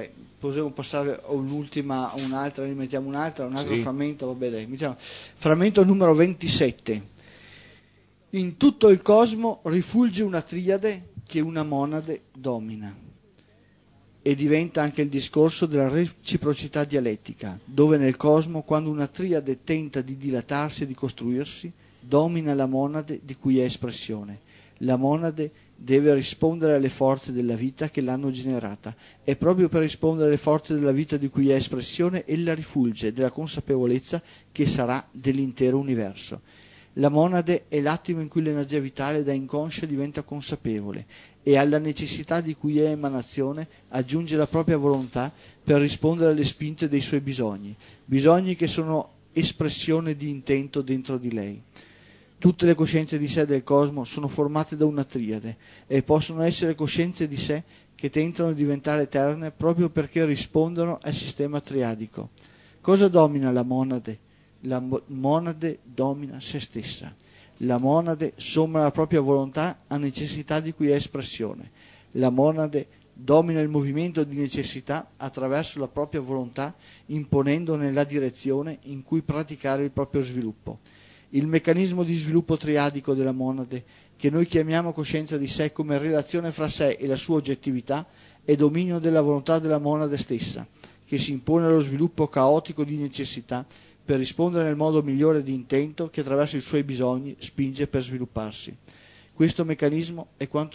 passare a un'altra, ne mettiamo un altro frammento, vabbè dai, mettiamo frammento numero 27. In tutto il cosmo rifulge una triade che una monade domina. E diventa anche il discorso della reciprocità dialettica, dove nel cosmo, quando una triade tenta di dilatarsi e di costruirsi, domina la monade di cui è espressione. La monade deve rispondere alle forze della vita che l'hanno generata, e proprio per rispondere alle forze della vita di cui è espressione, ella rifulge della consapevolezza che sarà dell'intero universo. La monade è l'attimo in cui l'energia vitale da inconscia diventa consapevole e alla necessità di cui è emanazione aggiunge la propria volontà per rispondere alle spinte dei suoi bisogni che sono espressione di intento dentro di lei. Tutte le coscienze di sé del cosmo sono formate da una triade e possono essere coscienze di sé che tentano di diventare eterne proprio perché rispondono al sistema triadico. Cosa domina la monade? La monade domina se stessa. La monade somma la propria volontà a necessità di cui è espressione. La monade domina il movimento di necessità attraverso la propria volontà, imponendone la direzione in cui praticare il proprio sviluppo. Il meccanismo di sviluppo triadico della monade, che noi chiamiamo coscienza di sé come relazione fra sé e la sua oggettività, è dominio della volontà della monade stessa, che si impone allo sviluppo caotico di necessità per rispondere nel modo migliore di intento che attraverso i suoi bisogni spinge per svilupparsi. Questo meccanismo è quanto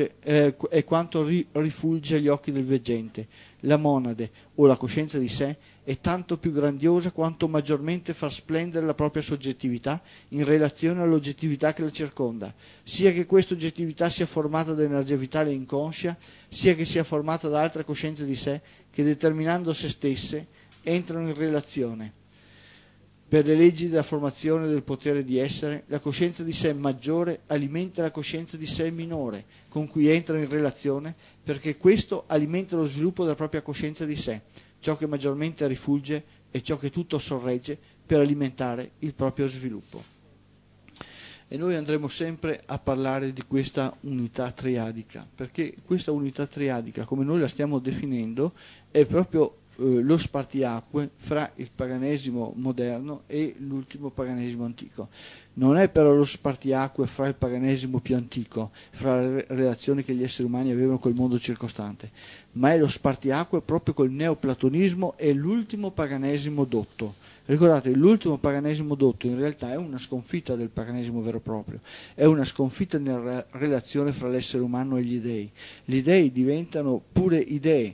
rifulge agli occhi del veggente. La monade, o la coscienza di sé, è tanto più grandiosa quanto maggiormente fa splendere la propria soggettività in relazione all'oggettività che la circonda, sia che questa oggettività sia formata da energia vitale inconscia, sia che sia formata da altre coscienze di sé che, determinando se stesse, entrano in relazione. Per le leggi della formazione del potere di essere, la coscienza di sé maggiore alimenta la coscienza di sé minore, con cui entra in relazione, perché questo alimenta lo sviluppo della propria coscienza di sé. Ciò che maggiormente rifulge è ciò che tutto sorregge per alimentare il proprio sviluppo. E noi andremo sempre a parlare di questa unità triadica, perché questa unità triadica, come noi la stiamo definendo, è proprio lo spartiacque fra il paganesimo moderno e l'ultimo paganesimo antico. Non è però lo spartiacque fra il paganesimo più antico, fra le relazioni che gli esseri umani avevano col mondo circostante, ma è lo spartiacque proprio col neoplatonismo e l'ultimo paganesimo dotto. Ricordate, l'ultimo paganesimo dotto in realtà è una sconfitta del paganesimo vero e proprio, è una sconfitta nella relazione fra l'essere umano e gli dei. Gli dei diventano pure idee.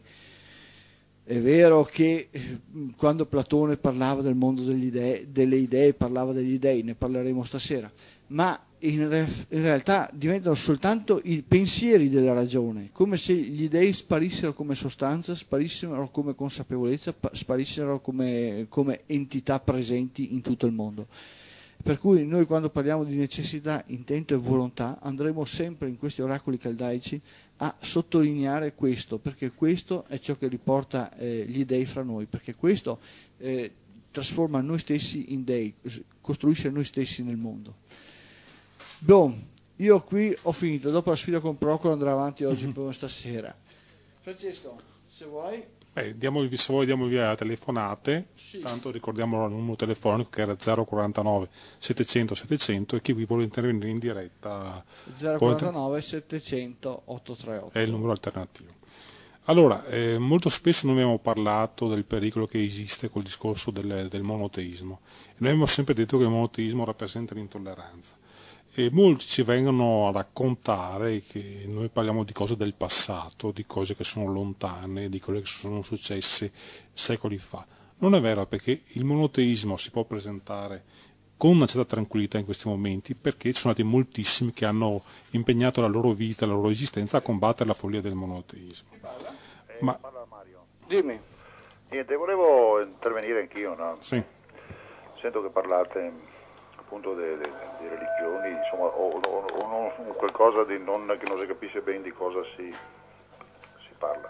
È vero che quando Platone parlava del mondo delle idee, parlava degli dei, ne parleremo stasera, ma in realtà diventano soltanto i pensieri della ragione, come se gli dei sparissero come sostanza, sparissero come consapevolezza, sparissero come entità presenti in tutto il mondo. Per cui noi quando parliamo di necessità, intento e volontà andremo sempre in questi oracoli caldaici a sottolineare questo, perché questo è ciò che riporta gli dei fra noi, perché questo trasforma noi stessi in dei, costruisce noi stessi nel mondo. Bon, io qui ho finito, dopo la sfida con Procolo andrà avanti oggi per stasera. Francesco, se vuoi... se vuoi diamo via telefonate, sì. Tanto ricordiamo il numero telefonico che era 049 700 700 e chi vi vuole intervenire in diretta 049 700 838 è il numero alternativo. Allora, molto spesso noi abbiamo parlato del pericolo che esiste col discorso del monoteismo. Noi abbiamo sempre detto che il monoteismo rappresenta l'intolleranza. E molti ci vengono a raccontare che noi parliamo di cose del passato, di cose che sono lontane, di cose che sono successe secoli fa. Non è vero, perché il monoteismo si può presentare con una certa tranquillità in questi momenti, perché ci sono stati moltissimi che hanno impegnato la loro vita, la loro esistenza a combattere la follia del monoteismo. Parla Mario. Dimmi. Niente, volevo intervenire anch'io, no? Sì. Sento che parlate appunto di religioni, insomma, o qualcosa di che non si capisce bene di cosa si parla.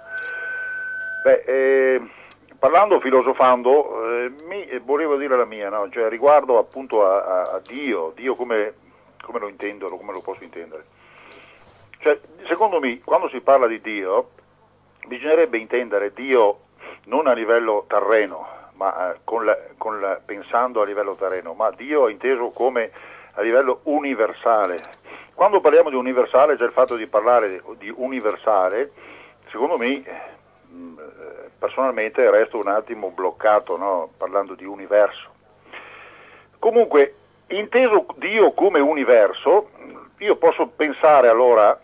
Parlando, filosofando, volevo dire la mia, no? Cioè, riguardo appunto a Dio come lo intendo, come lo posso intendere. Cioè, secondo me, quando si parla di Dio, bisognerebbe intendere Dio non a livello terreno, ma pensando a livello terreno, ma Dio è inteso come a livello universale. Quando parliamo di universale, c'è il fatto di parlare di universale, secondo me, personalmente resto un attimo bloccato, no? Parlando di universo. Comunque, inteso Dio come universo, io posso pensare allora,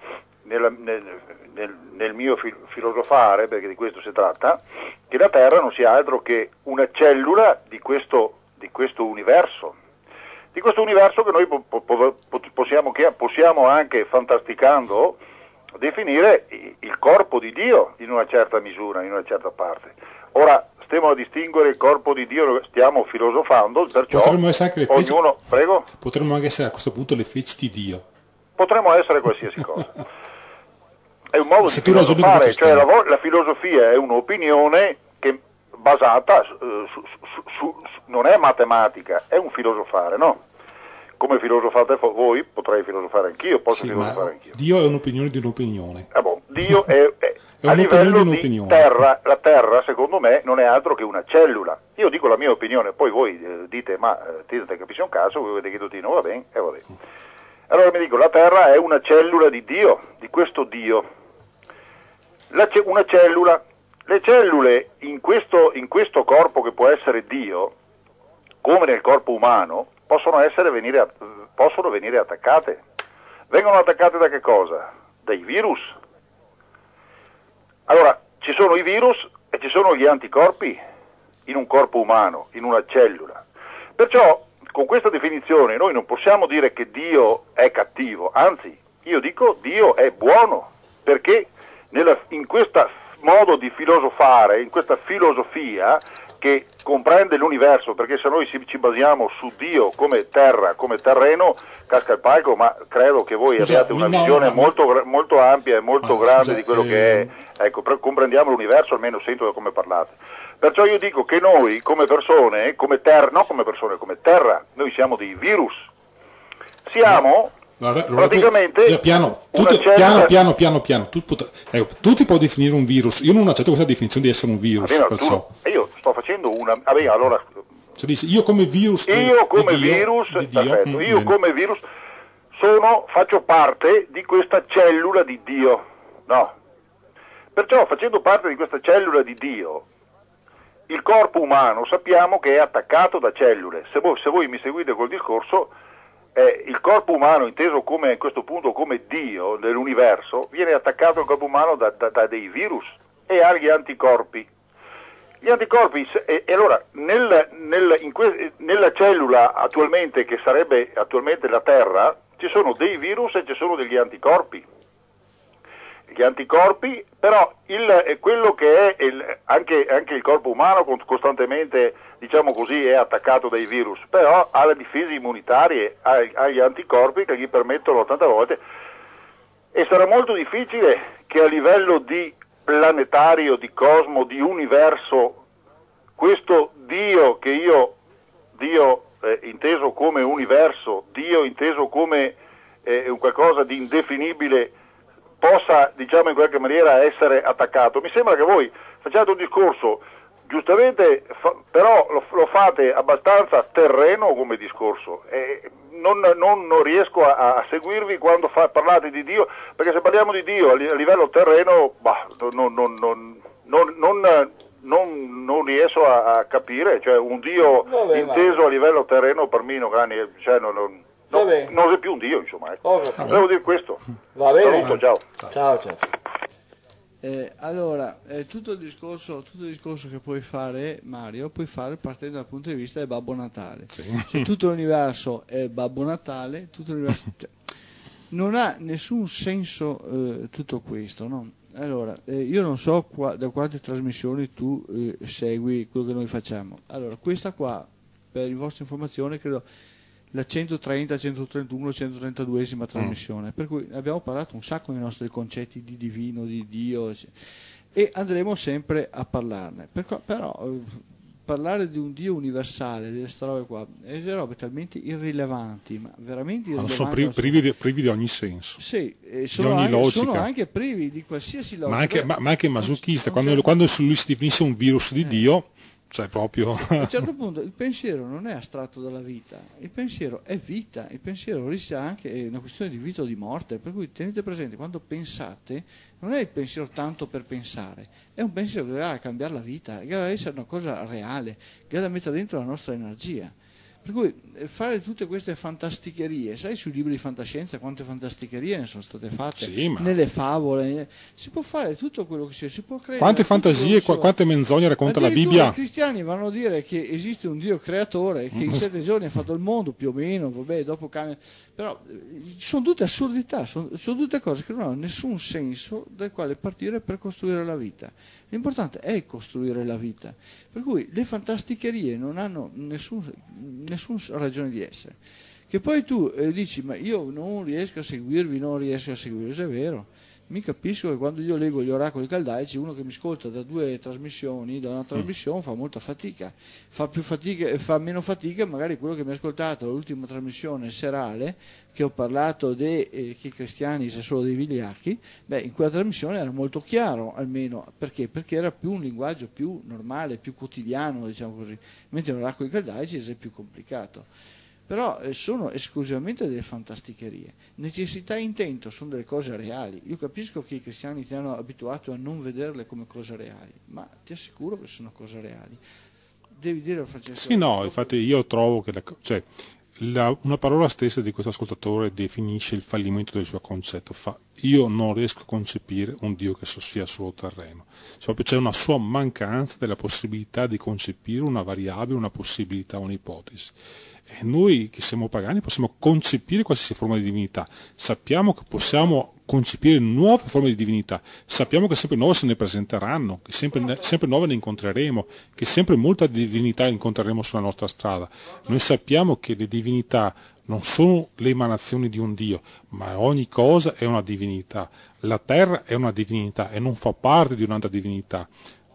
nel mio filosofare, perché di questo si tratta, che la Terra non sia altro che una cellula di questo universo. Di questo universo che noi possiamo anche, fantasticando, definire il corpo di Dio in una certa misura, in una certa parte. Ora, stiamo a distinguere il corpo di Dio, stiamo filosofando, perciò potremmo essere anche ognuno... Prego? Potremmo anche essere a questo punto le feci di Dio. Potremmo essere qualsiasi cosa. È un modo di filosofare, cioè la filosofia è un'opinione che basata non è matematica, è un filosofare, no? Come filosofate voi, potrei filosofare anch'io, posso filosofare anch'io. Dio è un'opinione di un'opinione. Dio è a livello di terra, la Terra secondo me non è altro che una cellula. Io dico la mia opinione, poi voi dite, ma te non capisci un caso, voi vedete che tutti non va bene, e va bene. Allora mi dico, la Terra è una cellula di Dio, di questo Dio. Una cellula, le cellule in questo corpo che può essere Dio, come nel corpo umano, possono venire attaccate. Vengono attaccate da che cosa? Dai virus. Allora, ci sono i virus e ci sono gli anticorpi in un corpo umano, in una cellula. Perciò, con questa definizione, noi non possiamo dire che Dio è cattivo, anzi, io dico Dio è buono, perché in questo modo di filosofare, in questa filosofia che comprende l'universo, perché se noi ci basiamo su Dio come terra, come terreno, casca il palco, ma credo che voi abbiate una visione molto ampia e molto grande di quello che è, ecco, comprendiamo l'universo, almeno sento come parlate. Perciò io dico che noi come persone, come terra, noi siamo dei virus, siamo Praticamente piano tu ti puoi definire un virus. Io non accetto questa definizione di essere un virus, perciò. Io sto facendo una allora cioè dici, io come virus faccio parte di questa cellula di Dio, no? Perciò, facendo parte di questa cellula di Dio, il corpo umano sappiamo che è attaccato da cellule. Se voi mi seguite col discorso, il corpo umano, inteso come, a questo punto come Dio dell'universo, viene attaccato al corpo umano da dei virus e ha gli anticorpi. Gli anticorpi, e allora nella cellula attualmente, che sarebbe attualmente la Terra, ci sono dei virus e ci sono degli anticorpi. Gli anticorpi, però quello che è anche il corpo umano costantemente, diciamo così, è attaccato dai virus, però ha le difese immunitarie, ha gli anticorpi che gli permettono tante volte, e sarà molto difficile che a livello di planetario, di cosmo, di universo, questo Dio inteso come universo, Dio inteso come un qualcosa di indefinibile, possa, diciamo, in qualche maniera essere attaccato. Mi sembra che voi facciate un discorso, giustamente, però lo fate abbastanza terreno come discorso. Non riesco a seguirvi quando parlate di Dio, perché se parliamo di Dio a livello terreno, non riesco a capire, cioè un Dio inteso a livello terreno per me non è più un Dio, insomma. Devo dire questo. Va bene. Saluto, ciao. Ciao. Allora, tutto il discorso che puoi fare, Mario, puoi fare partendo dal punto di vista del Babbo Natale. Sì. Cioè, tutto l'universo è Babbo Natale, tutto l'universo, cioè, non ha nessun senso tutto questo, no? Allora, io non so da quante trasmissioni tu segui quello che noi facciamo. Allora, questa qua, per la vostra informazione, credo la 130, 131, 132esima trasmissione, per cui abbiamo parlato un sacco dei nostri concetti di divino, di Dio, e andremo sempre a parlarne. Però parlare di un Dio universale, di queste robe qua, sono robe talmente irrilevanti, ma veramente irrilevanti. Sono privi di ogni senso. Sì, sono anche privi di qualsiasi logica. Ma anche masochista, quando lui si definisce un virus di Dio, cioè proprio... A un certo punto il pensiero non è astratto dalla vita, il pensiero è vita, il pensiero rischia anche una questione di vita o di morte, per cui tenete presente, quando pensate non è il pensiero tanto per pensare, è un pensiero che va a cambiare la vita, che deve essere una cosa reale, che deve mettere dentro la nostra energia. Per cui fare tutte queste fantasticherie, sai sui libri di fantascienza quante fantasticherie ne sono state fatte, sì, nelle favole, si può fare tutto quello che si può credere. Quante fantasie, quante menzogne racconta la Bibbia? I cristiani vanno a dire che esiste un Dio creatore, che in 7 giorni ha fatto il mondo più o meno, vabbè, dopo cambia, però sono tutte assurdità, sono tutte cose che non hanno nessun senso dal quale partire per costruire la vita. L'importante è costruire la vita, per cui le fantasticherie non hanno nessun ragione di essere. Che poi tu dici, ma io non riesco a seguirvi, se è vero. Mi capisco che quando io leggo gli oracoli caldaici, uno che mi ascolta da due trasmissioni, da una trasmissione, fa molta fatica, fa meno fatica magari quello che mi ha ascoltato l'ultima trasmissione serale, che ho parlato che i cristiani sono solo dei vigliacchi. In quella trasmissione era molto chiaro, almeno, perché era più un linguaggio più normale, più quotidiano, diciamo così, mentre l'oracolo caldaici è più complicato. Però sono esclusivamente delle fantasticherie. Necessità e intento sono delle cose reali. Io capisco che i cristiani ti hanno abituato a non vederle come cose reali, ma ti assicuro che sono cose reali. Devi dire, Francesco. Sì, no, infatti io trovo che una parola stessa di questo ascoltatore definisce il fallimento del suo concetto. Io non riesco a concepire un Dio che sia solo terreno. C'è una sua mancanza della possibilità di concepire una variabile, una possibilità, un'ipotesi. E noi che siamo pagani possiamo concepire qualsiasi forma di divinità, sappiamo che possiamo concepire nuove forme di divinità, sappiamo che sempre nuove se ne presenteranno, che sempre nuove ne incontreremo, che sempre molta divinità incontreremo sulla nostra strada. Noi sappiamo che le divinità non sono le emanazioni di un Dio, ma ogni cosa è una divinità. La terra è una divinità e non fa parte di un'altra divinità.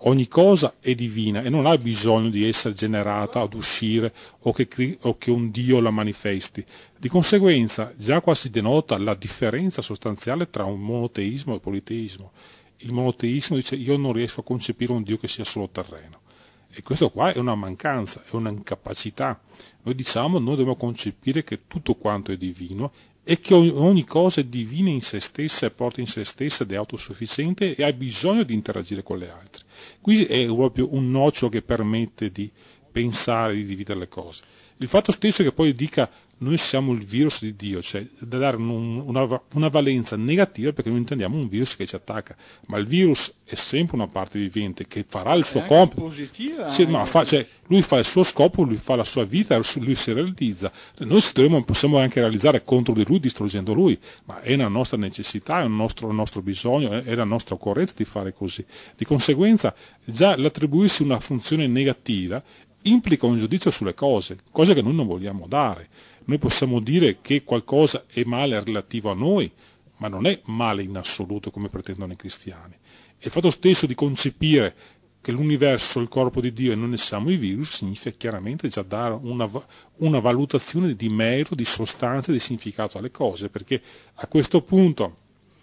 ogni cosa è divina e non ha bisogno di essere generata ad uscire o che un Dio la manifesti. Di conseguenza già qua si denota la differenza sostanziale tra un monoteismo e politeismo. Il monoteismo dice io non riesco a concepire un Dio che sia solo terreno. E questo qua è una mancanza, è un'incapacità. Noi diciamo noi dobbiamo concepire che tutto quanto è divino e che ogni cosa è divina in se stessa e porta in se stessa ed è autosufficiente e ha bisogno di interagire con le altre. Qui è proprio un nocciolo che permette di pensare, di dividere le cose. Il fatto stesso che poi dica noi siamo il virus di Dio, cioè da dare una valenza negativa perché noi intendiamo un virus che ci attacca, ma il virus è sempre una parte vivente che farà il suo compito. Positiva. Sì, ma lui fa il suo scopo, lui fa la sua vita, lui si realizza. Noi possiamo anche realizzare contro di lui, distruggendo lui, ma è una nostra necessità, è un nostro bisogno, è la nostra occorrenza di fare così. Di conseguenza già l'attribuirsi una funzione negativa implica un giudizio sulle cose che noi non vogliamo dare. Noi possiamo dire che qualcosa è male relativo a noi, ma non è male in assoluto come pretendono i cristiani. E il fatto stesso di concepire che l'universo è il corpo di Dio e noi ne siamo i virus significa chiaramente già dare una valutazione di merito, di sostanza e di significato alle cose, perché a questo punto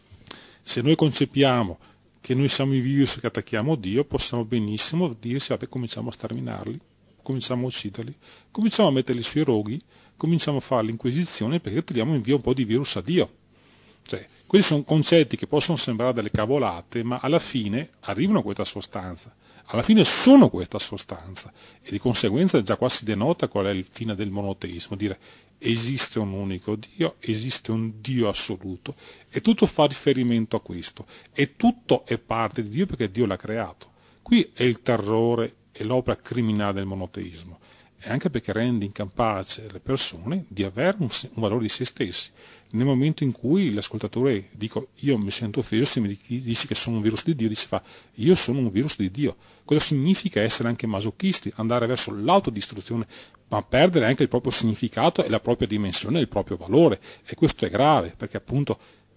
se noi concepiamo che noi siamo i virus che attacchiamo Dio, possiamo benissimo dirsi vabbè, cominciamo a sterminarli, cominciamo a ucciderli, cominciamo a metterli sui roghi, cominciamo a fare l'inquisizione perché tiriamo in via un po' di virus a Dio. Cioè, questi sono concetti che possono sembrare delle cavolate, ma alla fine arrivano a questa sostanza, alla fine sono questa sostanza, e di conseguenza già qua si denota qual è il fine del monoteismo, dire esiste un unico Dio, esiste un Dio assoluto, e tutto fa riferimento a questo, e tutto è parte di Dio perché Dio l'ha creato. Qui è il terrore e l'opera criminale del monoteismo, e anche perché rende incapace le persone di avere un valore di se stessi. Nel momento in cui l'ascoltatore dico io mi sento offeso se mi dici che sono un virus di Dio, io sono un virus di Dio. Cosa significa essere anche masochisti, andare verso l'autodistruzione, ma perdere anche il proprio significato e la propria dimensione e il proprio valore, e questo è grave perché appunto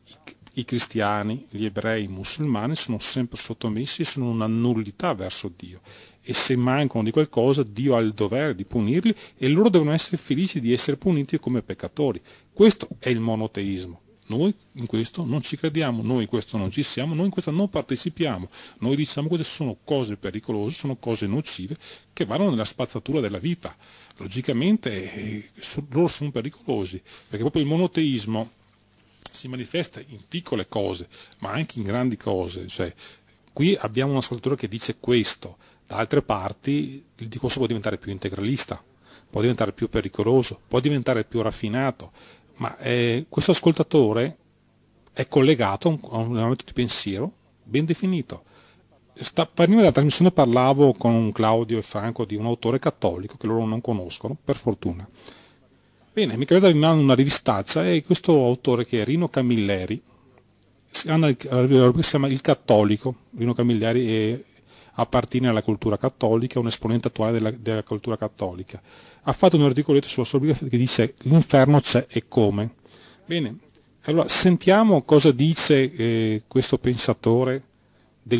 i cristiani, gli ebrei, i musulmani sono sempre sottomessi e sono una nullità verso Dio, e se mancano di qualcosa Dio ha il dovere di punirli e loro devono essere felici di essere puniti come peccatori. Questo è il monoteismo. Noi in questo non ci crediamo, noi in questo non ci siamo, noi in questo non partecipiamo, noi diciamo che sono cose pericolose, sono cose nocive che vanno nella spazzatura della vita. Logicamente loro sono pericolosi, perché proprio il monoteismo si manifesta in piccole cose, ma anche in grandi cose. Cioè, qui abbiamo un ascoltatore che dice questo, da altre parti il discorso può diventare più integralista, può diventare più pericoloso, può diventare più raffinato, ma questo ascoltatore è collegato a un elemento di pensiero ben definito. Prima della trasmissione parlavo con Claudio e Franco di un autore cattolico che loro non conoscono, per fortuna. Bene, mi capita in mano una rivistaccia e questo autore che è Rino Camilleri, si chiama Il Cattolico. Rino Camilleri appartiene alla cultura cattolica, è un esponente attuale della cultura cattolica. Ha fatto un articoletto sulla sua biografia che dice l'inferno c'è e come. Bene, allora sentiamo cosa dice questo pensatore del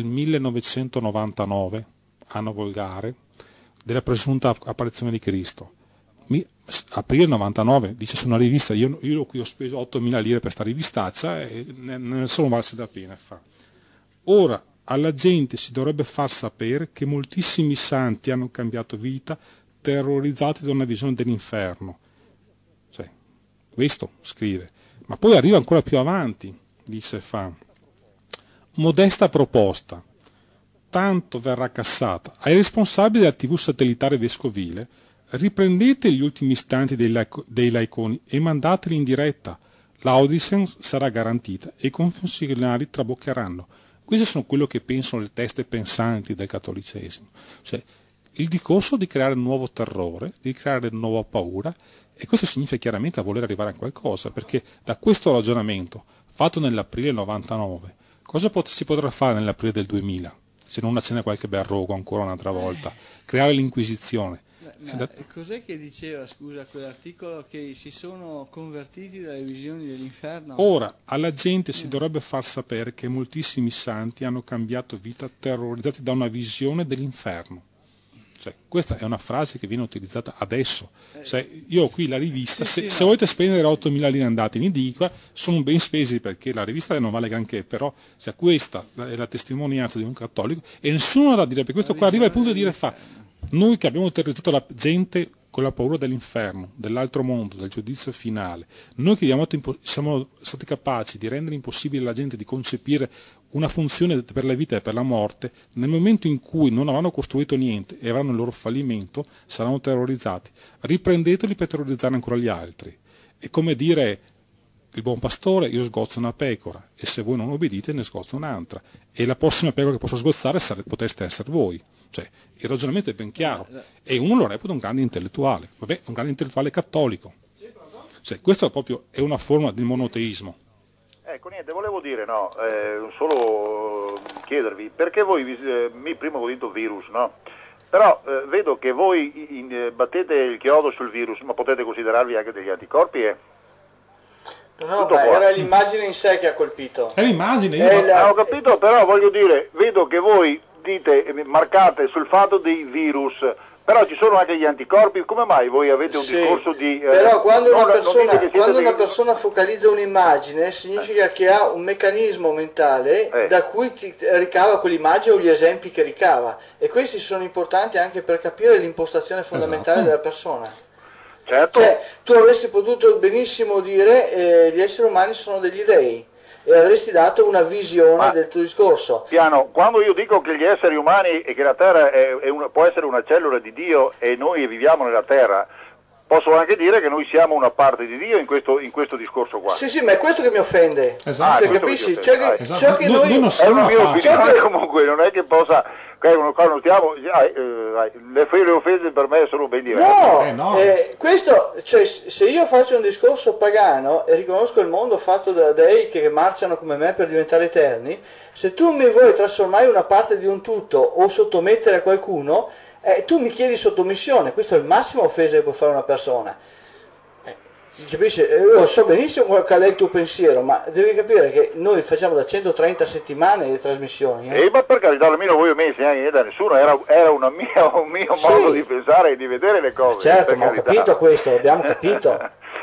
1999, anno volgare, della presunta apparizione di Cristo. Aprile 99, dice su una rivista, io qui ho speso 8.000 lire per sta rivistaccia e ne sono valse da pena. Fa. Ora alla gente si dovrebbe far sapere che moltissimi santi hanno cambiato vita terrorizzati da una visione dell'inferno. Cioè, questo scrive. Ma poi arriva ancora più avanti, dice fa. Modesta proposta, tanto verrà cassata. Ai responsabili della TV satellitare vescovile riprendete gli ultimi istanti dei laiconi e mandateli in diretta. L'audition sarà garantita e i confessionari traboccheranno. Queste sono quello che pensano le teste pensanti del cattolicesimo. Cioè, il discorso di creare un nuovo terrore, di creare una nuova paura, e questo significa chiaramente voler arrivare a qualcosa, perché da questo ragionamento, fatto nell'aprile 99, cosa si potrà fare nell'aprile del 2000? Se non accende qualche berrogo ancora un'altra volta. Creare l'Inquisizione. Ma cos'è che diceva, scusa, quell'articolo, che si sono convertiti dalle visioni dell'inferno? Ora, alla gente si dovrebbe far sapere che moltissimi santi hanno cambiato vita terrorizzati da una visione dell'inferno. Cioè, questa è una frase che viene utilizzata adesso. Cioè, io ho qui la rivista, se volete spendere 8.000 lire andate in edicola, sono ben spesi perché la rivista non vale granché, però questa è la testimonianza di un cattolico e nessuno ha da dire, perché questo qua arriva al punto di dire noi che abbiamo terrorizzato la gente con la paura dell'inferno, dell'altro mondo, del giudizio finale, noi che siamo stati capaci di rendere impossibile alla gente di concepire una funzione per la vita e per la morte, nel momento in cui non avranno costruito niente e avranno il loro fallimento, saranno terrorizzati. Riprendeteli per terrorizzare ancora gli altri. È come dire, il buon pastore, io sgozzo una pecora, e se voi non obbedite ne sgozzo un'altra, e la prossima pecora che posso sgozzare potreste essere voi. Cioè, il ragionamento è ben chiaro, e uno lo reputa un grande intellettuale, vabbè, un grande intellettuale cattolico. Cioè, questo è una forma di monoteismo. Ecco, niente, volevo dire, solo chiedervi, perché voi, prima ho detto virus, no? Però vedo che voi battete il chiodo sul virus, ma potete considerarvi anche degli anticorpi? No, ma era l'immagine in sé che ha colpito. È l'immagine, ho capito, però voglio dire, vedo che voi marcate sul fatto dei virus, però ci sono anche gli anticorpi. Come mai voi avete un discorso di... però quando una persona focalizza un'immagine significa che ha un meccanismo mentale da cui ricava quell'immagine o gli esempi che ricava, e questi sono importanti anche per capire l'impostazione fondamentale della persona. Certo. Cioè, tu avresti potuto benissimo dire gli esseri umani sono degli dei, e avresti dato una visione del tuo discorso. Piano, quando io dico che gli esseri umani e che la Terra può essere una cellula di Dio e noi viviamo nella Terra, posso anche dire che noi siamo una parte di Dio in questo discorso qua. Sì, ma è questo che mi offende. Esatto. Cioè, capisci? Ciò che noi non siamo una mia opinione, comunque non è che possa... Quando stiamo, le offese per me sono ben diverse. Questo, cioè, se io faccio un discorso pagano e riconosco il mondo fatto da dei che marciano come me per diventare eterni, se tu mi vuoi trasformare una parte di un tutto o sottomettere a qualcuno, tu mi chiedi sottomissione. Questo è il massimo offesa che può fare una persona. Capisci? Io so benissimo qual è il tuo pensiero, ma devi capire che noi facciamo da 130 settimane le trasmissioni. Ma per carità, almeno voi mi insegnate da nessuno, era un mio modo di pensare e di vedere le cose. Certo, ma ho capito questo, abbiamo capito.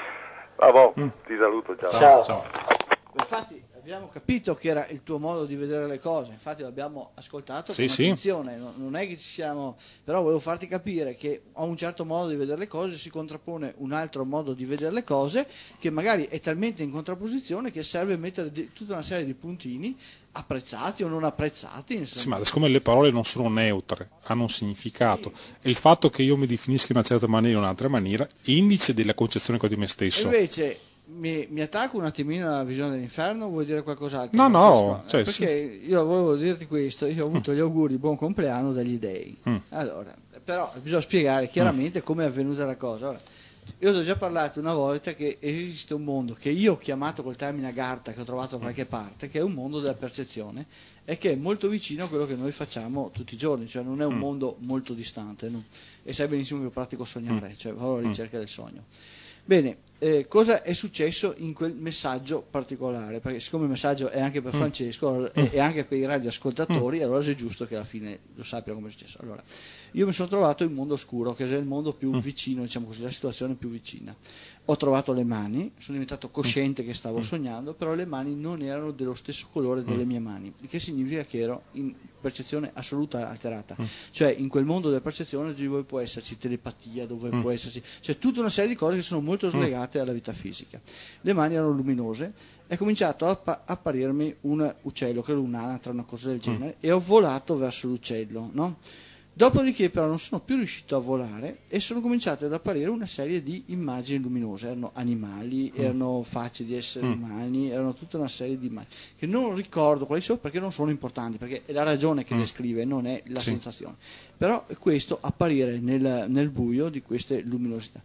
Ti saluto, ciao. Infatti abbiamo capito che era il tuo modo di vedere le cose, infatti l'abbiamo ascoltato con attenzione, non è che ci siamo, però volevo farti capire che a un certo modo di vedere le cose si contrappone un altro modo di vedere le cose che magari è talmente in contrapposizione che serve mettere tutta una serie di puntini apprezzati o non apprezzati, insomma. Sì, ma siccome le parole non sono neutre, hanno un significato, e il fatto che io mi definisca in una certa maniera o in un'altra maniera indice della concezione che ho di me stesso. Invece mi attacco un attimino alla visione dell'inferno, vuoi dire qualcos'altro? No, perché io volevo dirti questo, io ho avuto gli auguri di buon compleanno dagli dei. Allora, però bisogna spiegare chiaramente come è avvenuta la cosa. Allora, io ti ho già parlato una volta che esiste un mondo che io ho chiamato col termine Agartha, che ho trovato da qualche parte, che è un mondo della percezione e che è molto vicino a quello che noi facciamo tutti i giorni, cioè non è un mondo molto distante, no? E sai benissimo che io pratico sognare, cioè vado alla ricerca del sogno. Bene, cosa è successo in quel messaggio particolare? Perché siccome il messaggio è anche per Francesco e anche per i radioascoltatori, allora è giusto che alla fine lo sappia come è successo. Allora, io mi sono trovato in mondo oscuro, che è il mondo più vicino, diciamo così, la situazione più vicina. Ho trovato le mani, sono diventato cosciente che stavo sognando, però le mani non erano dello stesso colore delle mie mani, il che significa che ero in percezione assoluta alterata. Cioè in quel mondo della percezione dove può esserci telepatia, dove può esserci, cioè tutta una serie di cose che sono molto slegate alla vita fisica. Le mani erano luminose, è cominciato a apparirmi un uccello, credo un'anatra, una cosa del genere, e ho volato verso l'uccello, no? Dopodiché però non sono più riuscito a volare e sono cominciate ad apparire una serie di immagini luminose, erano animali, erano facce di esseri umani, erano tutta una serie di immagini che non ricordo quali sono perché non sono importanti, perché è la ragione che descrive, non è la sensazione. Però questo apparire nel buio di queste luminosità.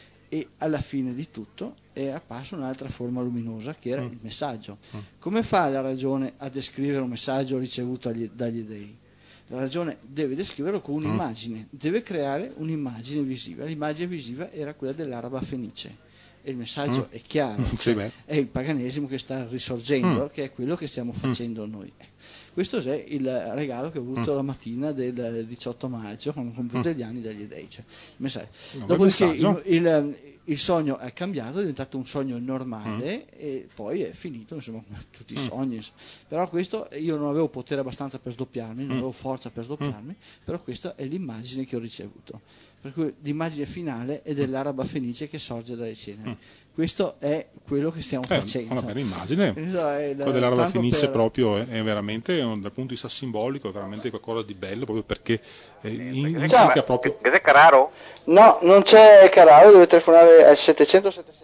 E alla fine di tutto è apparsa un'altra forma luminosa che era il messaggio. Come fa la ragione a descrivere un messaggio ricevuto dagli dei? La ragione deve descriverlo con un'immagine, deve creare un'immagine visiva. L'immagine visiva era quella dell'araba fenice. E il messaggio è chiaro, Sì, è il paganesimo che sta risorgendo, che è quello che stiamo facendo noi. Questo è il regalo che ho avuto la mattina del 18 maggio, quando ho compiuto gli anni degli dei. Cioè, il messaggio. Dopodiché il sogno è cambiato, è diventato un sogno normale e poi è finito, insomma, come tutti i sogni. Insomma. Però questo, io non avevo potere abbastanza per sdoppiarmi, non avevo forza per sdoppiarmi, però questa è l'immagine che ho ricevuto. Per cui l'immagine finale è dell'araba fenice che sorge dalle ceneri. Questo è quello che stiamo facendo. Una bella immagine. Quella dell'araba fenice proprio è veramente, dal punto di vista simbolico, è veramente qualcosa di bello, proprio perché implica proprio... È Carraro? No, non c'è Carraro, deve telefonare al 700-700.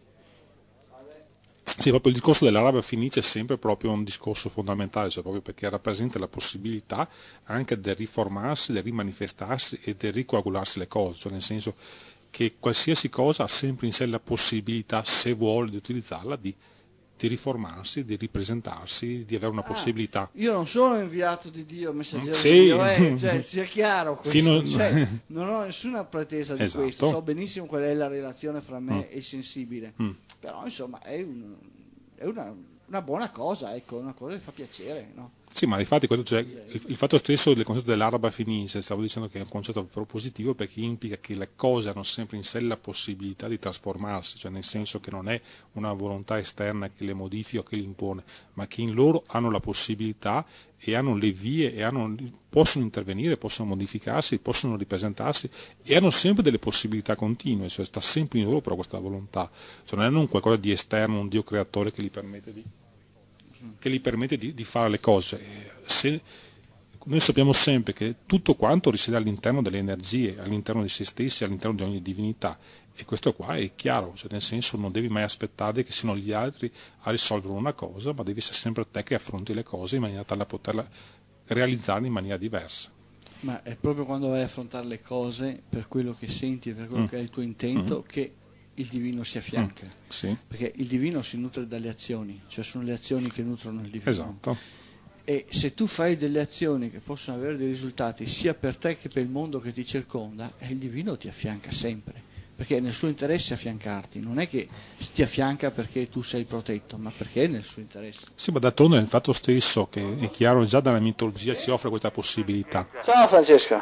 Sì, proprio il discorso dell'araba fenice è sempre proprio un discorso fondamentale, cioè proprio perché rappresenta la possibilità anche del riformarsi, del rimanifestarsi e del ricoagularsi le cose, cioè nel senso che qualsiasi cosa ha sempre in sé la possibilità, se vuole, di utilizzarla, di riformarsi, di ripresentarsi, di avere una possibilità. Io non sono inviato di Dio, messaggero sì. di Dio, cioè, sia chiaro questo. Sì, non ho nessuna pretesa di esatto. questo, so benissimo qual è la relazione fra me e il sensibile, però insomma è una buona cosa, ecco, una cosa che fa piacere, no? Sì, ma infatti il fatto stesso del concetto dell'araba fenice, stavo dicendo che è un concetto propositivo perché implica che le cose hanno sempre in sé la possibilità di trasformarsi, cioè nel senso che non è una volontà esterna che le modifica o che le impone, ma che in loro hanno la possibilità e hanno le vie e possono intervenire, possono modificarsi, possono ripresentarsi e hanno sempre delle possibilità continue, cioè sta sempre in loro però questa volontà, cioè non è un qualcosa di esterno, un Dio creatore che gli permette di fare le cose. Noi sappiamo sempre che tutto quanto risiede all'interno delle energie, all'interno di se stessi, all'interno di ogni divinità, e questo qua è chiaro, cioè nel senso non devi mai aspettare che siano gli altri a risolvere una cosa, ma devi essere sempre te che affronti le cose in maniera tale da poterle realizzare in maniera diversa. Ma è proprio quando vai a affrontare le cose per quello che senti e per quello che è il tuo intento che il divino si affianca, Sì. perché il divino si nutre dalle azioni, cioè sono le azioni che nutrono il divino. Esatto. E se tu fai delle azioni che possono avere dei risultati sia per te che per il mondo che ti circonda, il divino ti affianca sempre, perché è nel suo interesse affiancarti, non è che ti affianca perché tu sei protetto, ma perché è nel suo interesse. Sì, ma d'altronde nel fatto stesso che è chiaro già dalla mitologia si offre questa possibilità. Ciao Francesco.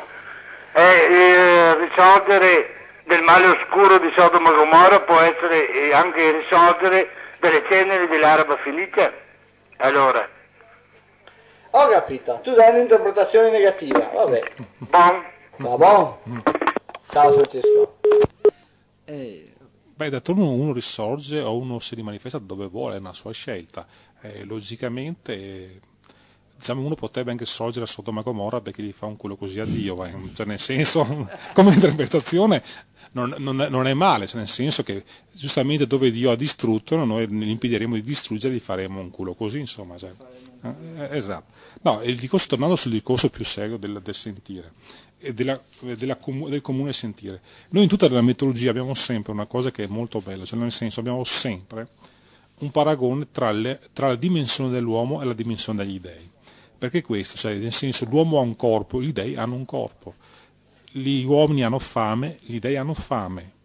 Risolvere del male oscuro di Sodoma e Gomorra può essere anche risolvere delle ceneri dell'araba fenice. Allora, ho capito, tu dai un'interpretazione negativa, vabbè. bon. Va buon. Ciao Francesco. D'altronde uno risorge o uno si rimanifesta dove vuole, è una sua scelta. Logicamente, diciamo, uno potrebbe anche sorgere a Sodoma e Gomorra perché gli fa un culo così a Dio, cioè nel senso, come interpretazione non è male, cioè nel senso che giustamente dove Dio ha distrutto, noi gli impediremo di distruggere, gli faremo un culo così, insomma. Cioè, esatto. No, tornando sul discorso più serio del sentire e del comune sentire. Noi in tutta la mitologia abbiamo sempre una cosa che è molto bella, cioè nel senso abbiamo sempre un paragone tra la dimensione dell'uomo e la dimensione degli dei. Perché questo? Cioè, nel senso, l'uomo ha un corpo, gli dei hanno un corpo. Gli uomini hanno fame, gli dei hanno fame.